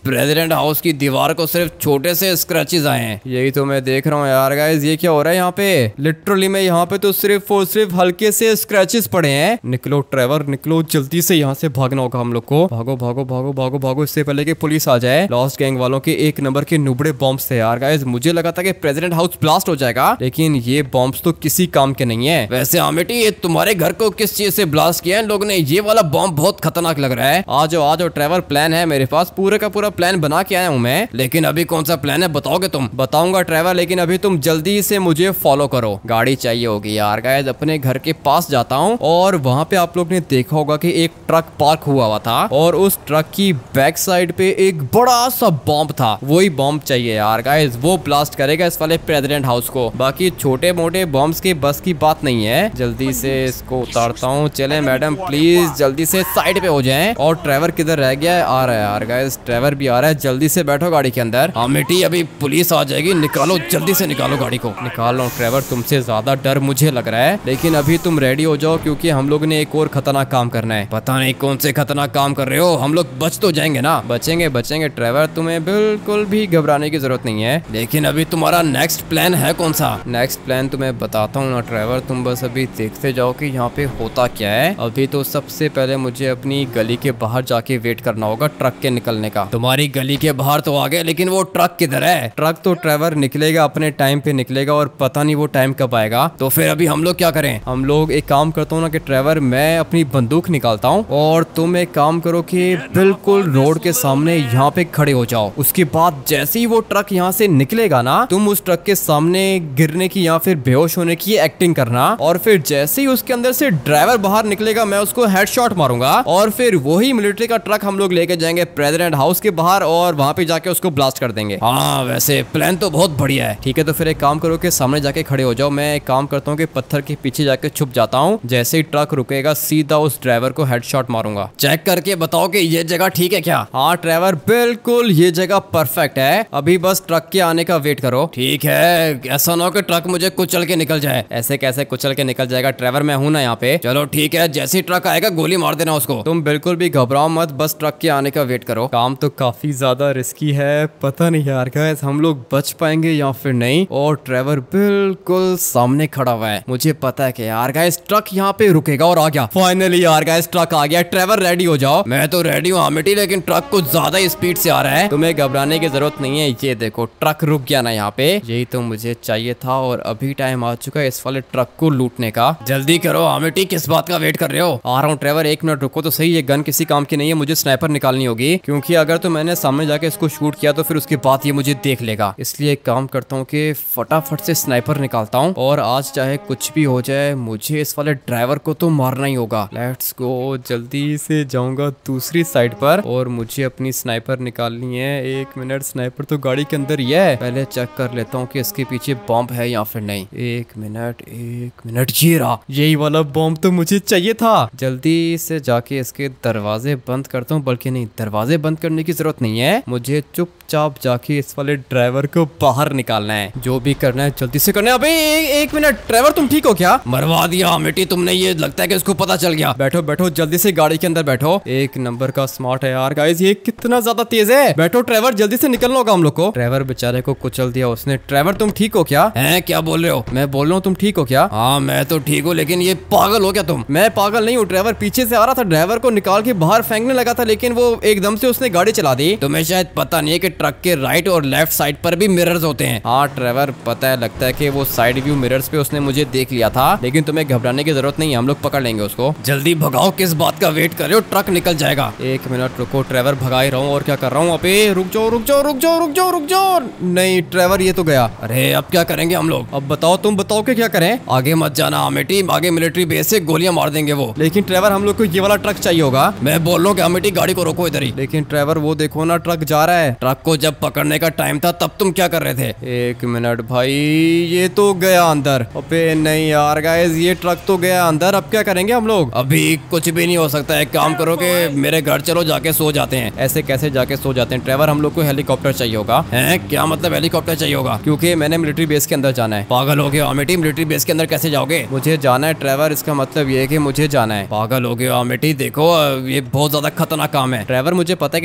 प्रेसिडेंट हाउस की दीवार को सिर्फ छोटे से स्क्रैचेस आए हैं। यही तो मैं देख रहा हूँ यार गाइस, ये क्या हो रहा है यहाँ पे। लिटरली में यहाँ पे तो सिर्फ और सिर्फ हल्के से स्क्रैचेस पड़े हैं। निकलो ट्रेवर निकलो, जल्दी से यहाँ से भागना होगा हम लोग को। भागो भागो भागो भागो भागो, इससे पहले कि पुलिस आ जाए। लॉस्ट गैंग वालों के एक नंबर के नुबड़े बॉम्ब्स थे यार गाइस। मुझे लगा था कि प्रेसिडेंट हाउस ब्लास्ट हो जाएगा, लेकिन ये बॉम्ब्स तो किसी काम के नहीं है। वैसे आमिटी, ये तुम्हारे घर को किस चीज से ब्लास्ट किया है लोग ने? ये वाला बॉम्ब बहुत खतरनाक लग रहा है। आ जाओ आ जाओ ट्रेवर, प्लान है मेरे पास, पूरे का पूरा प्लान बना के आया हूँ मैं। लेकिन अभी कौन सा प्लान है, बताओगे तुम? बताऊंगा ट्रेवर, लेकिन अभी तुम जल्दी से मुझे फॉलो करो। गाड़ी चाहिए होगी यार गाइस। अपने घर के पास जाता हूँ और वहाँ पे आप लोग ने देखा होगा कि एक ट्रक पार्क हुआ हुआ था और उस ट्रक की बैक साइड पे एक बड़ा सा बॉम्ब था। वही बॉम्ब चाहिए यार गाइस, वो ब्लास्ट करेगा इस वाले प्रेसिडेंट हाउस को। बाकी छोटे मोटे बॉम्ब्स के बस की बात नहीं है। जल्दी से इसको उतारता हूँ। चले मैडम प्लीज जल्दी से साइड पे हो जाएं। और ट्रेवर किधर रह गया है? आ रहा है यार गाइस, ट्रेवर भी आ रहा है। जल्दी से बैठो गाड़ी के अंदर। हाँ बेटी, अभी पुलिस आ जाएगी, निकालो जल्दी से निकालो गाड़ी को। निकाल लो ट्रेवर, तुमसे ज्यादा डर मुझे लग रहा है, लेकिन अभी तुम रेडी हो जाओ क्योंकि हम लोग ने एक और खतरनाक काम करना है। पता नहीं कौन से खतरनाक काम कर रहे हो, हम लोग बच तो जाएंगे ना? बचेंगे बचेंगे ट्रेवर, तुम्हें बिल्कुल भी घबराने की जरूरत नहीं है। लेकिन अभी तुम्हारा नेक्स्ट प्लान है कौन सा? नेक्स्ट प्लान तुम्हें बताता हूँ ना ट्रेवर, तुम बस अभी देखते जाओ कि यहाँ पे होता क्या है। अभी तो सबसे पहले मुझे अपनी गली के बाहर जाके वेट करना होगा ट्रक के निकलने का। तुम्हारी गली के बाहर तो आ गए, लेकिन वो ट्रक किधर है? ट्रक तो ट्रेवर निकलेगा, अपने टाइम पे निकलेगा और पता नहीं वो टाइम कब आएगा। तो फिर अभी हम लोग क्या करें? हम लोग एक काम करता हूँ ना कि ट्रेवर, मैं अपनी बंदूक निकालता हूँ और तुम एक काम करो कि बिल्कुल रोड के सामने यहाँ पे खड़े हो जाओ। उसके बाद जैसे ही वो ट्रक यहाँ से निकलेगा ना, तुम उस ट्रक के सामने गिरने की या फिर बेहोश होने की एक्टिंग करना। और फिर जैसे ही उसके अंदर से ड्राइवर बाहर निकलेगा, मैं उसको हेडशॉट मारूंगा और फिर वही मिलिट्री का ट्रक हम लोग लेके जाएंगे प्रेसिडेंट हाउस के बाहर और वहाँ पे जाके उसको ब्लास्ट कर देंगे। हाँ वैसे प्लान तो बहुत बढ़िया है। ठीक है, तो फिर एक काम करो कि सामने जाके खड़े हो जाओ। मैं एक काम करता हूँ कि पत्थर के पीछे जाके छुप जाता हूँ। जैसे ही ट्रक रुकेगा, सीधा उस ड्राइवर को हेडशॉट मारूंगा। चेक करके बताओ कि ये जगह ठीक है क्या? हाँ ड्राइवर, बिल्कुल ये जगह परफेक्ट है। अभी बस ट्रक के आने का वेट करो। ठीक है, ऐसा ना हो कि ट्रक मुझे कुचल के निकल जाए। ऐसे कैसे कुचल के निकल जाएगा ट्रेवर, मैं हूं ना यहाँ पे। चलो ठीक है, जैसे ही ट्रक आएगा गोली मार देना उसको। तुम बिल्कुल भी घबराओ मत, बस ट्रक के आने का वेट करो। काम तो काफी ज्यादा रिस्की है, पता नहीं यार गाइस हम लोग बच पाएंगे या फिर नहीं। और ट्रेवर बिल्कुल सामने खड़ा हुआ है। मुझे पता है कि यार गाइस ट्रक यहाँ पे रुकेगा और आ गया। फाइनली यार गाइस ट्रक आ गया। ट्रेवर रेडी हो जाओ। मैं तो रेडी हूँ आमिटी, लेकिन ट्रक कुछ ज्यादा ही स्पीड से आ रहा है। तुम्हें घबराने की जरूरत नहीं है। ये देखो ट्रक रुक गया ना यहाँ पे, यही तो मुझे चाहिए था। और अभी टाइम आ चुका है इस वाले ट्रक को लूटने का। जल्दी करो आमिटी, किस बात का वेट कर रहे हो? आ रहा हूँ ट्रेवर, एक मिनट रुको तो सही। ये गन किसी काम की नहीं है, मुझे स्नाइपर निकालनी होगी, क्योंकि अगर तो मैंने सामने जाके इसको शूट किया तो फिर उसके बाद ये मुझे देख लेगा। इसलिए एक काम करता हूँ कि फटाफट से स्नाइपर निकालता हूँ और आज चाहे कुछ भी हो जाए मुझे इस वाले ड्राइवर को तो मारना ही होगा। लेट्स गो, जल्दी से जाऊंगा दूसरी साइड पर और मुझे अपनी स्नाइपर निकालनी है। एक मिनट, स्नाइपर तो गाड़ी के अंदर ही है। पहले चेक कर लेता हूँ कि इसके पीछे बॉम्ब है या फिर नहीं। एक मिनट एक मिनट, ये रहा, यही वाला बॉम्ब तो मुझे चाहिए था। जल्दी से जाके इसके दरवाजे बंद करता हूँ, बल्कि नहीं, दरवाजे बंद करने की जरूरत नहीं है, मुझे चुपचाप जाके इस वाले ड्राइवर को बाहर निकालना है। जो भी करना है जल्दी से करना है। अबे ए, एक मिनट ड्राइवर, तुम ठीक हो क्या? मरवा दिया आमिटी तुमने, ये लगता है कि इसको पता चल गया। बैठो बैठो, जल्दी से गाड़ी के अंदर बैठो। एक नंबर का स्मार्ट है यार गाइस, ये कितना ज्यादा तेज है। बैठो ट्रेवर, जल्दी से निकलना होगा हम लोग को। ट्रेवर बेचारे को कुचल दिया उसने। ट्रेवर तुम ठीक हो क्या? हैं, क्या बोल रहे हो? मैं बोल रहा हूँ तुम ठीक हो क्या? हाँ मैं तो ठीक हूँ, लेकिन ये पागल हो क्या तुम? मैं पागल नहीं हूँ ट्रेवर, पीछे से आ रहा था, ड्राइवर को निकाल के बाहर फेंकने लगा था, लेकिन वो एकदम से उसने गाड़ी चला दी। तुम्हें शायद पता नहीं है कि ट्रक के राइट और लेफ्ट साइड पर भी मिरर्स होते हैं। हाँ ट्रेवर पता है, लगता है कि वो साइड व्यू मिरर्स पे उसने मुझे देख लिया था, लेकिन तुम्हें घबराने की जरूरत नहीं है, हम लोग पकड़ लेंगे उसको। जल्दी भगाओ, किस बात का वेट कर रहे हो? ट्रक निकल जाएगा। एक मिनट रुको ट्रेवर, भगा ही रहा हूँ और क्या कर रहा हूँ। अबे रुक जाओ रुक जाओ रुक जाओ रुक जाओ रुक जाओ। नहीं ट्रेवर, ये तो गया। अरे अब क्या करेंगे हम लोग? अब बताओ, तुम बताओ कि क्या करें। आगे मत जाना अमिटी, आगे मिलिट्री बेस से गोलियां मार देंगे वो। लेकिन ट्रेवर हम लोग को ये वाला ट्रक चाहिए होगा। मैं बोल रहा हूँ कि अमिटी गाड़ी को रोको इधर ही। लेकिन ट्रेवर वो देखो ना, ट्रक जा रहा है। ट्रक को जब पकड़ने का टाइम था तब तुम क्या कर रहे थे? एक मिनट भाई, ये तो गया अंदर। अबे नहीं यार गाइस, ये ट्रक तो गया अंदर, अब क्या करेंगे हम लोग? अभी कुछ भी नहीं हो सकता। एक काम करो कि मेरे घर चलो, जाके सो जाते हैं। ऐसे कैसे जाके सो जाते हैं ट्रेवर, हम लोग को हेलीकॉप्टर चाहिए होगा। हैं, क्या मतलब हेलीकॉप्टर चाहिए होगा? क्योंकि मैंने मिलिट्री बेस के अंदर जाना है। पागल हो गए अमिटी, मिलिट्री बेस के अंदर कैसे जाओगे? मुझे जाना है ट्रेवर, इसका मतलब ये है कि मुझे जाना है। पागल हो गए अमिटी, देखो ये बहुत ज्यादा खतरनाक काम है। ट्रेवर मुझे पता है कि काम खतरनाक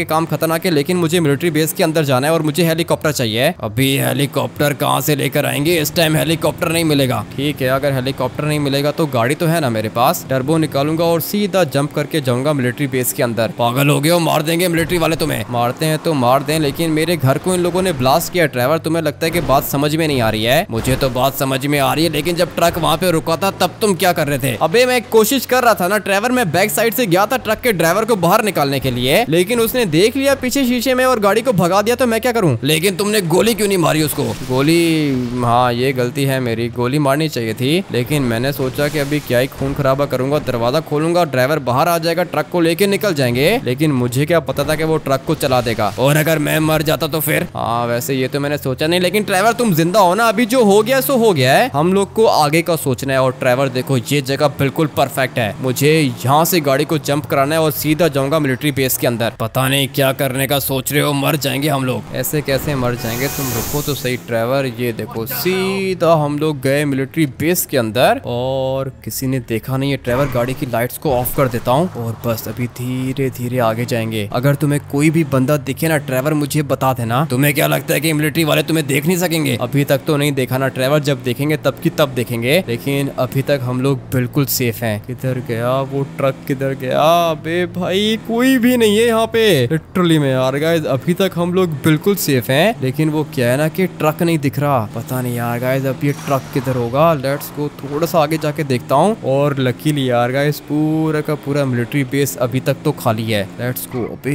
बना के, लेकिन मुझे मिलिट्री बेस के अंदर जाना है और मुझे हेलीकॉप्टर चाहिए। अभी हेलीकॉप्टर कहाँ से लेकर आएंगे? इस टाइम हेलीकॉप्टर नहीं मिलेगा। ठीक है, अगर हेलीकॉप्टर नहीं मिलेगा तो गाड़ी तो है ना मेरे पास। टर्बो निकालूंगा और सीधा जंप करके जाऊंगा मिलिट्री बेस के अंदर। पागल हो गए हो? मार देंगे मिलिट्री वाले तुम्हें। मारते हैं तो मार दें, लेकिन मेरे घर को इन लोगों ने ब्लास्ट किया। ड्राइवर, तुम्हें लगता है कि बात समझ में नहीं आ रही है? मुझे तो बात समझ में आ रही है, लेकिन जब ट्रक वहाँ पे रुका था तब तुम क्या कर रहे थे? अबे मैं कोशिश कर रहा था ना ड्राइवर, मैं बैक साइड से गया था ट्रक के ड्राइवर को बाहर निकालने के लिए, लेकिन उसने देख लिया पीछे शीशे में और गाड़ी को भगा दिया। तो मैं क्या करूँ? लेकिन तुमने गोली क्यों नहीं मारी उसको? गोली, हाँ ये गलती है मेरी, गोली मारनी चाहिए थी, लेकिन मैंने सोचा कि अभी क्या ही खून खराबा करूंगा। दरवाजा खोलूंगा, ड्राइवर बाहर आ जाएगा, ट्रक को लेके निकल जाएंगे, लेकिन मुझे क्या पता था कि वो ट्रक को चला देगा। और अगर मैं मर जाता तो फिर? हाँ वैसे ये तो मैंने सोचा नहीं, लेकिन ड्राइवर तुम जिंदा हो ना, अभी जो हो गया सो हो गया है, हम लोग को आगे का सोचना है। और ड्राइवर देखो ये जगह बिल्कुल परफेक्ट है, मुझे यहाँ से गाड़ी को जंप कराना है और सीधा जाऊंगा मिलिट्री बेस के अंदर। पता नहीं क्या करने का सोच रहे हो, मर जाएंगे हम लोग। ऐसे कैसे मर जाएंगे? तुम रुको तो सही ड्राइवर। ये देखो सीधा हम लोग गए मिलिट्री बेस के अंदर और किसी ने देखा नहीं है। ड्राइवर गाड़ी की लाइट्स को ऑफ कर देता हूँ और बस अभी धीरे धीरे आगे जाएंगे। अगर तुम्हें कोई भी बंदा दिखे ना ड्राइवर, मुझे बता देना। तुम्हें क्या लगता है कि मिलिट्री वाले तुम्हें देख नहीं सकेंगे? अभी तक तो नहीं देखा ना ड्राइवर, जब देखेंगे तब की तब देखेंगे, लेकिन अभी तक हम लोग बिल्कुल सेफ हैं। किधर गया वो ट्रक, किधर गया? अबे भाई कोई भी नहीं है यहाँ पे लिटरली में यार गाइस, अभी तक हम लोग बिल्कुल सेफ हैं, लेकिन वो क्या है ना कि ट्रक नहीं दिख रहा। पता नहीं यार गाइस अब ये ट्रक किधर होगा। लेट्स गो, थोड़ा सा आगे जाके देखता हूँ। और लकीली यार गाइस पूरा का पूरा मिलिट्री बेस अभी तक तो खाली है। Let's go. अबे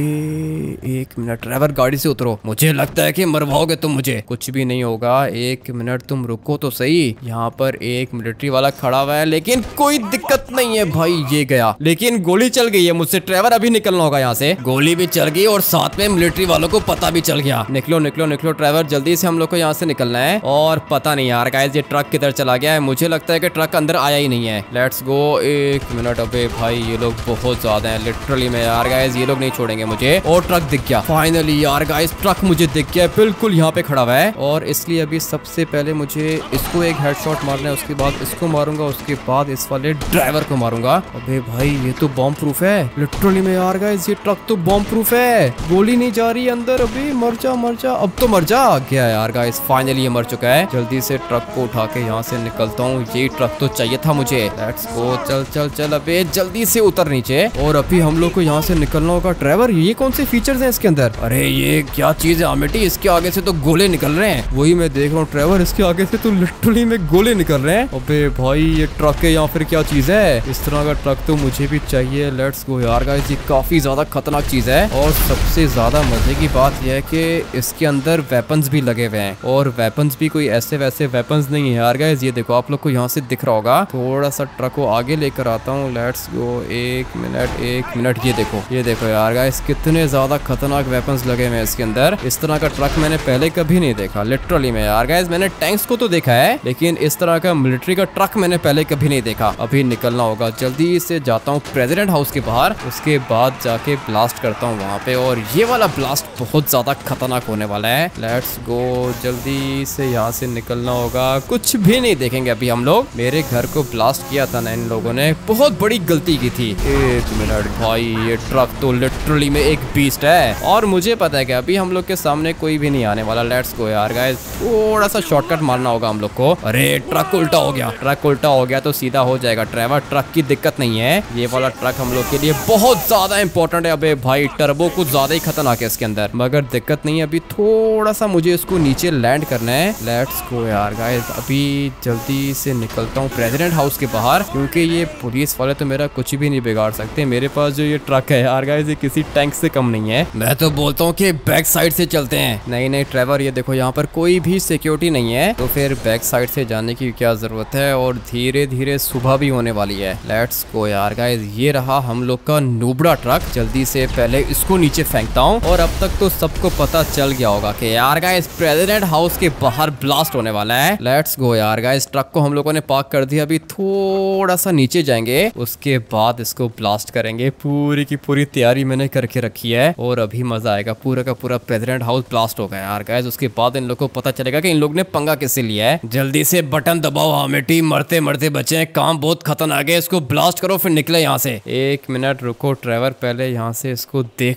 एक मिनट ड्राइवर, गाड़ी से उतरो। मुझे लगता है कि मरवाओगे तुम मुझे। कुछ भी नहीं होगा, एक मिनट तुम रुको तो सही। यहाँ पर एक मिलिट्री वाला खड़ा हुआ है, लेकिन कोई दिक्कत नहीं है भाई। ये गया, लेकिन गोली चल गई है मुझसे। ड्राइवर अभी निकलना होगा यहाँ से। गोली भी चल गई और साथ में मिलिट्री वालों को पता भी चल गया। निकलो निकलो निकलो ड्राइवर, जल्दी से हम लोग को यहाँ से निकलना है। और पता नहीं यार गाइस ये ट्रक किधर चला गया है, मुझे लगता है कि ट्रक अंदर आया ही नहीं है। Let's go. एक मिनट, अबे भाई ये लोग बहुत ज्यादा हैं लिटरली में यार गाइस, ये लोग नहीं छोड़ेंगे मुझे। और ट्रक दिख गया फाइनली यार गाइस, ट्रक मुझे दिख गया, बिल्कुल यहाँ पे खड़ा हुआ है। और इसलिए अभी सबसे पहले मुझे इसको एक हेडशॉट मारना है, उसके बाद इसको मारूंगा, उसके बाद इस वाले ड्राइवर को मारूंगा। अबे भाई ये तो बॉम्ब प्रूफ है लिटरली में यार गाइस, ये ट्रक तो बॉम्ब प्रूफ है। गोली नहीं जा रही अंदर। अभी मर जा मर जा, अब तो मर जा गया यार गाइस, फाइनली ये मर चुका है। जल्दी से ट्रक को उठा के यहाँ से निकलता हूँ, ये ट्रक तो चाहिए था मुझे। लेट्स गो, चल चल चल, अबे जल्दी से उतर नीचे। और अभी हम लोग को यहाँ से निकलना होगा। ड्राइवर ये कौन से फीचर्स हैं इसके अंदर? अरे ये क्या चीज है अमिटी, इसके आगे से तो गोले निकल रहे हैं। वही मैं देख रहा हूँ ड्राइवर, इसके आगे से तो लिटरली में गोले निकल रहे हैं। अबे भाई ये ट्रक है या फिर क्या चीज है? इस तरह का ट्रक तो मुझे भी चाहिए। लेट्स गो यार गाइस, ये काफी ज्यादा खतरनाक चीज है। और सबसे ज्यादा मजे की बात यह है कि इसके अंदर वेपन्स भी लगे हुए हैं, और वेपन्स भी कोई ऐसे वैसे वेपन्स नहीं है यार गाइस। ये देखो, आप लोग को यहाँ से दिख रहा होगा। थोड़ा सा ट्रक को आगे लेकर आता हूँ। लेट्स गो, एक मिनट एक मिनट, ये देखो ये देखो यार गाइस, कितने ज्यादा खतरनाक वेपन्स लगे हुए हैं इसके अंदर। इस तरह का ट्रक मैंने पहले कभी नहीं देखा लिटरली में यार गाइस। मैंने टैंक्स को तो देखा है, लेकिन इस तरह का मिलिट्री का ट्रक मैंने पहले कभी नहीं देखा। अभी निकलना होगा, जल्दी से जाता हूँ प्रेसिडेंट हाउस के बाहर, उसके बाद जाके ब्लास्ट करता हूँ वहाँ पे। और ये वाला ब्लास्ट बहुत ज्यादा खतरनाक होने वाला है। लेट्स गो, जल्दी से यहाँ से निकलना होगा। कुछ भी नहीं देखेंगे अभी हम लोग। मेरे घर को ब्लास्ट किया था ना इन लोगों ने, बहुत बड़ी गलती की थी। एक मिनट भाई, ये ट्रक तो लिटरली में एक बीस्ट है, और मुझे पता है कि अभी हम लोग के सामने कोई भी नहीं आने वाला। लेट्स गो यार गाइस, थोड़ा सा शॉर्टकट मारना होगा हम लोग को। अरे ट्रक उल्टा हो गया। ट्रक उल्टा हो गया तो सीधा हो जाएगा ड्राइवर, ट्रक की दिक्कत नहीं है। ये वाला ट्रक हम लोग के लिए बहुत ज्यादा इंपॉर्टेंट है। अबे भाई टर्बो कुछ ज्यादा ही खतरनाक है इसके अंदर, मगर दिक्कत नहीं है। अभी थोड़ा सा मुझे इसको नीचे लैंड करना है। लेट्स गो यार गाइस, अभी जल्दी से निकलता हूँ प्रेसिडेंट हाउस के बाहर, क्योंकि ये पुलिस वाले तो मेरा कुछ भी नहीं बिगाड़ सकते। मेरे पास जो ये ट्रक है यार गाइस, ये किसी टैंक से कम नहीं है। मैं तो बोलता हूँ कि बैक साइड से चलते हैं। नहीं नहीं ड्राइवर, ये देखो यहाँ पर कोई भी सिक्योरिटी नहीं है, तो फिर बैक साइड से जाने की क्या जरूरत है। और धीरे धीरे सुबह भी होने वाली है। लेट्स गो यार गाइस, ये रहा हम लोग का नूबड़ा ट्रक। जल्दी से पहले इसको नीचे फेंकता हूँ। और अब तक तो सबको पता चल गया होगा कि यार गाइस प्रेसिडेंट हाउस के बाहर ब्लास्ट होने वाला है। लेट्स गो यार गाइस, ट्रक को हम लोगों ने पार्क कर दिया। अभी थोड़ा सा नीचे जाएंगे, उसके बाद इसको ब्लास्ट करेंगे। पूरी की पूरी तैयारी मैंने करके रखी है, और अभी मजा आएगा। पूरा का पूरा प्रेसिडेंट हाउस ब्लास्ट हो गया यार गाइस। उसके बाद इन लोग को पता चलेगा कि इन लोग ने पंगा किससे लिया है। जल्दी से बटन दबाओ हामिटी, मरते मरते बचे हैं, काम बहुत खतरनाक है। इसको ब्लास्ट करो फिर निकले यहाँ से। एक मिनट रुको ड्राइवर, पहले यहाँ से इसको देख तो लूं।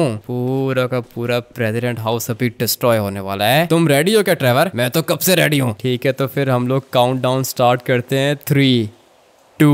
पूरा का पूरा प्रेसिडेंट हाउस अभी डिस्ट्रॉय होने वाला है। तुम रेडी हो क्या ट्रेवर? मैं तो कब से रेडी हूँ। ठीक है, तो फिर हम लोग काउंटडाउन स्टार्ट करते हैं। Three two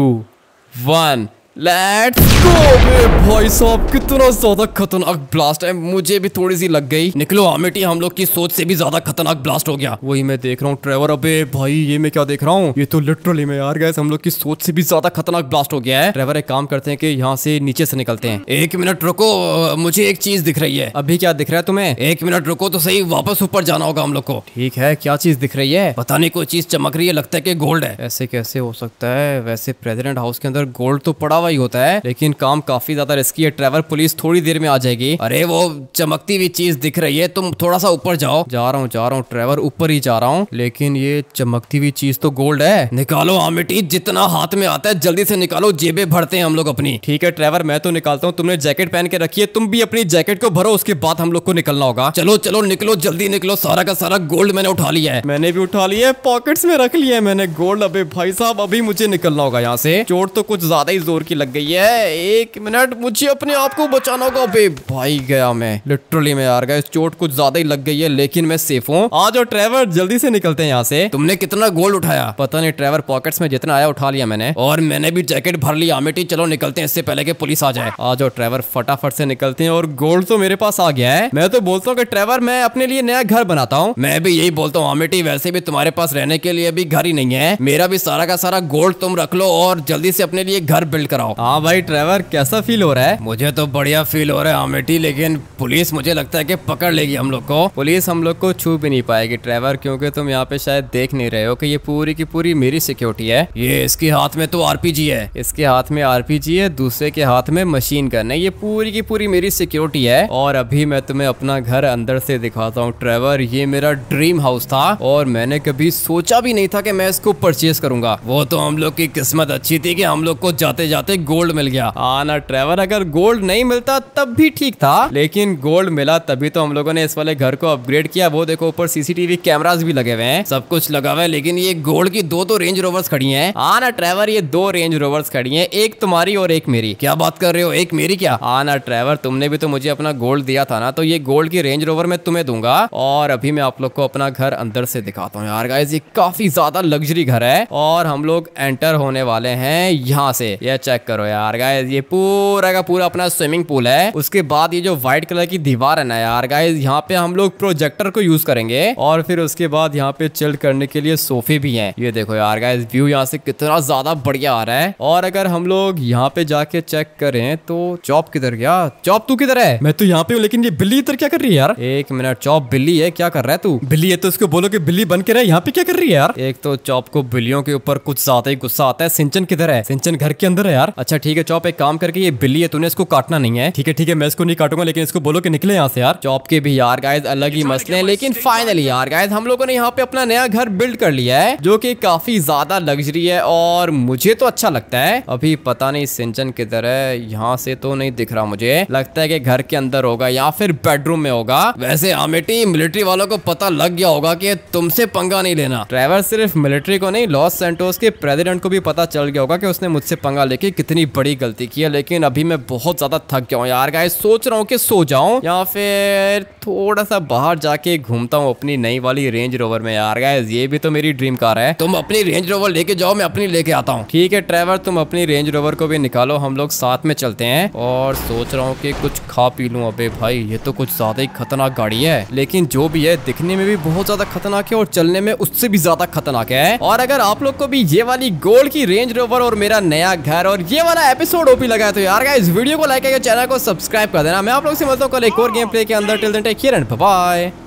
one let's go. भाई साहब कितना ज्यादा खतरनाक ब्लास्ट है, मुझे भी थोड़ी सी लग गई। निकलो आमिटी, हम लोग की सोच से भी ज्यादा खतरनाक ब्लास्ट हो गया। वही मैं देख रहा हूँ ट्रेवर। अबे भाई ये मैं क्या देख रहा हूँ, ये तो लिटरली में यार गाइस हम लोग की सोच से भी ज्यादा खतरनाक ब्लास्ट हो गया है। ट्रेवर एक काम करते हैं कि यहाँ से नीचे से निकलते हैं। एक मिनट रुको, मुझे एक चीज दिख रही है। अभी क्या दिख रहा है तुम्हें? एक मिनट रुको तो सही, वापस ऊपर जाना होगा हम लोग को। ठीक है, क्या चीज दिख रही है? पता नहीं, कोई चीज चमक रही है, लगता है कि गोल्ड है। ऐसे कैसे हो सकता है? वैसे प्रेसिडेंट हाउस के अंदर गोल्ड तो पड़ा हुआ ही होता है, लेकिन काम काफी ज्यादा रिस्की है। ट्रेवर पुलिस थोड़ी देर में आ जाएगी। अरे वो चमकती हुई चीज दिख रही है, तुम थोड़ा सा ऊपर जाओ। जा रहा हूँ जा रहा हूँ ट्रेवर, ऊपर ही जा रहा हूँ, लेकिन ये चमकती हुई चीज तो गोल्ड है। निकालो आमिटी, जितना हाथ में आता है जल्दी से निकालो, जेबें भरते हैं हम लोग अपनी। ठीक है ट्रेवर, मैं तो निकालता हूँ। तुमने जैकेट पहन के रखी है, तुम भी अपनी जैकेट को भरो, उसके बाद हम लोग को निकलना होगा। चलो चलो निकलो, जल्दी निकलो, सारा का सारा गोल्ड मैंने उठा लिया है। मैंने भी उठा लिया है, पॉकेट्स में रख लिया है मैंने गोल्ड। अबे भाई साहब अभी मुझे निकलना होगा यहाँ से। चोट तो कुछ ज्यादा ही जोर की लग गई है। एक मिनट, मुझे अपने आप को बचाना होगा। अबे भाई गया मैं लिटरली में यार गाइस, चोट कुछ ज्यादा ही लग गई है, लेकिन मैं सेफ हूँ। आ जाओ ट्रेवर, जल्दी से निकलते हैं यहाँ से। तुमने कितना गोल्ड उठाया? पता नहीं ट्रेवर, पॉकेट्स में जितना आया उठा लिया मैंने। और मैंने भी जैकेट भर लिया आमिटी, चलो निकलते हैं इससे पहले कि पुलिस आ जाए। आ जाओ ट्रेवर, फटाफट से निकलते हैं। और गोल्ड तो मेरे पास आ गया है। मैं तो बोलता हूँ कि ट्रेवर मैं अपने लिए नया घर बनाता हूँ। मैं भी यही बोलता हूँ आमिटी, वैसे भी तुम्हारे पास रहने के लिए भी घर ही नहीं है। मेरा भी सारा का सारा गोल्ड तुम रख लो और जल्दी से अपने लिए घर बिल्ड कराओ। हाँ भाई ट्रेवर, कैसा फील हो रहा है? मुझे तो बढ़िया फील हो रहा है आमिटी, लेकिन पुलिस मुझे लगता है कि पकड़ लेगी हम लोग को। पुलिस हम लोग को छू भी नहीं पाएगी ट्रेवर, क्योंकि तुम यहाँ पे शायद देख नहीं रहे हो कि ये पूरी की पूरी मेरी सिक्योरिटी है। ये इसके हाथ में तो आरपीजी है। इसके हाथ में आरपीजी है, दूसरे के हाथ में मशीन गन है। ये पूरी की पूरी मेरी सिक्योरिटी है। और अभी मैं तुम्हें अपना घर अंदर से दिखाता हूँ ट्रेवर। ये मेरा ड्रीम हाउस था और मैंने कभी सोचा भी नहीं था कि मैं इसको परचेज करूंगा। वो तो हम लोग की किस्मत अच्छी थी कि हम लोग को जाते जाते गोल्ड मिल गया। हाँ ना ट्रेवर, अगर गोल्ड नहीं मिलता तब भी ठीक था, लेकिन गोल्ड मिला तभी तो हम लोगों ने इस वाले घर को अपग्रेड किया। वो देखो ऊपर सीसीटीवी कैमरास भी लगे हुए हैं, सब कुछ लगा हुआ है। लेकिन ये गोल्ड की दो तो रेंज रोवर्स खड़ी हैं। हाँ ना ट्रेवर, ये दो रेंज रोवर्स खड़ी हैं, एक तुम्हारी और एक मेरी। क्या बात कर रहे हो, एक मेरी क्या? हाँ ना ट्रेवर, तुमने भी तो मुझे अपना गोल्ड दिया था ना, तो ये गोल्ड की रेंज रोवर मैं तुम्हें दूंगा। और अभी मैं आप लोग को अपना घर अंदर से दिखाता हूँ। यार गाइस, ये काफी ज्यादा लग्जरी घर है और हम लोग एंटर होने वाले हैं यहाँ से। ये चेक करो यार गाइस, ये पूरा का पूरा अपना स्विमिंग पूल है। उसके बाद ये जो व्हाइट कलर की दीवार है ना यार गाइस, यहाँ पे हम लोग प्रोजेक्टर को यूज करेंगे। और फिर उसके बाद यहाँ पे चिल करने के लिए सोफे भी हैं। ये देखो यार गाइस, व्यू यहाँ से कितना ज्यादा बढ़िया आ रहा है। और अगर हम लोग यहाँ पे जाके चेक करें तो चॉप किधर गया? चॉप तू किधर है? मैं तो यहाँ पे हूँ, लेकिन ये बिल्ली इधर क्या कर रही है यार? एक मिनट, चॉप बिल्ली है, क्या कर रहा है तू? बिल्ली है तो उसको बोलो कि बिल्ली बन के रहे, यहाँ पे क्या कर रही है यार? एक तो चॉप को बिल्लियों के ऊपर कुछ ज्यादा ही गुस्सा आता है। सिंचन किधर है? सिंचन घर के अंदर है यार। अच्छा ठीक है चॉप, एक काम करके ये बिल्ली है, तूने इसको काटना नहीं है। ठीक है ठीक है, मैं इसको नहीं काटूंगा, लेकिन इसको बोलो कि निकले यहाँ से यार। चॉप के भी यार गाइस अलग ही मसले हैं, लेकिन फाइनली यार गाइस हम लोगों ने यहाँ पे अपना नया घर बिल्ड कर लिया है, जो कि काफी ज्यादा लग्जरी है और मुझे तो अच्छा लगता है। अभी पता नहीं सिंचन किधर है, यहाँ से तो नहीं दिख रहा, मुझे लगता है कि घर के अंदर होगा या फिर बेडरूम में होगा। वैसे आमिटी, मिलिट्री वालों को पता लग गया होगा कि तुमसे पंगा नहीं लेना। ट्रेवर, सिर्फ मिलिट्री को नहीं, लॉस सैंटोस के प्रेसिडेंट को भी पता चल गया होगा कि उसने मुझसे पंगा लेके कितनी बड़ी गलती की है। लेकिन अभी मैं बहुत ज्यादा थक गया हूँ यार गाइस, सोच रहा हूँ कि सो जाऊं या फिर थोड़ा सा बाहर जाके घूमता हूँ अपनी नई वाली रेंज रोवर में। यार गाइस ये भी तो मेरी ड्रीम कार है। तुम अपनी रेंज रोवर लेके जाओ, मैं अपनी लेके आता हूँ। ठीक है ट्रेवर, तुम अपनी रेंज रोवर को भी निकालो, हम लोग साथ में चलते हैं। और सोच रहा हूँ कि कुछ खा पी लूं। अबे भाई ये तो कुछ ज्यादा ही खतरनाक गाड़ी है, लेकिन जो भी है दिखने में भी बहुत ज्यादा खतरनाक है और चलने में उससे भी ज्यादा खतरनाक है। और अगर आप लोग को भी ये वाली गोल्ड की रेंज रोवर और मेरा नया घर और ये वाला एपिसोड ओपी लगा है तो यार गाइस वीडियो को लाइक करके चैनल को सब्सक्राइब कर देना। मैं आप लोग से मिलता हूँ कल एक और गेम प्ले के अंदर। Till then take care and bye bye.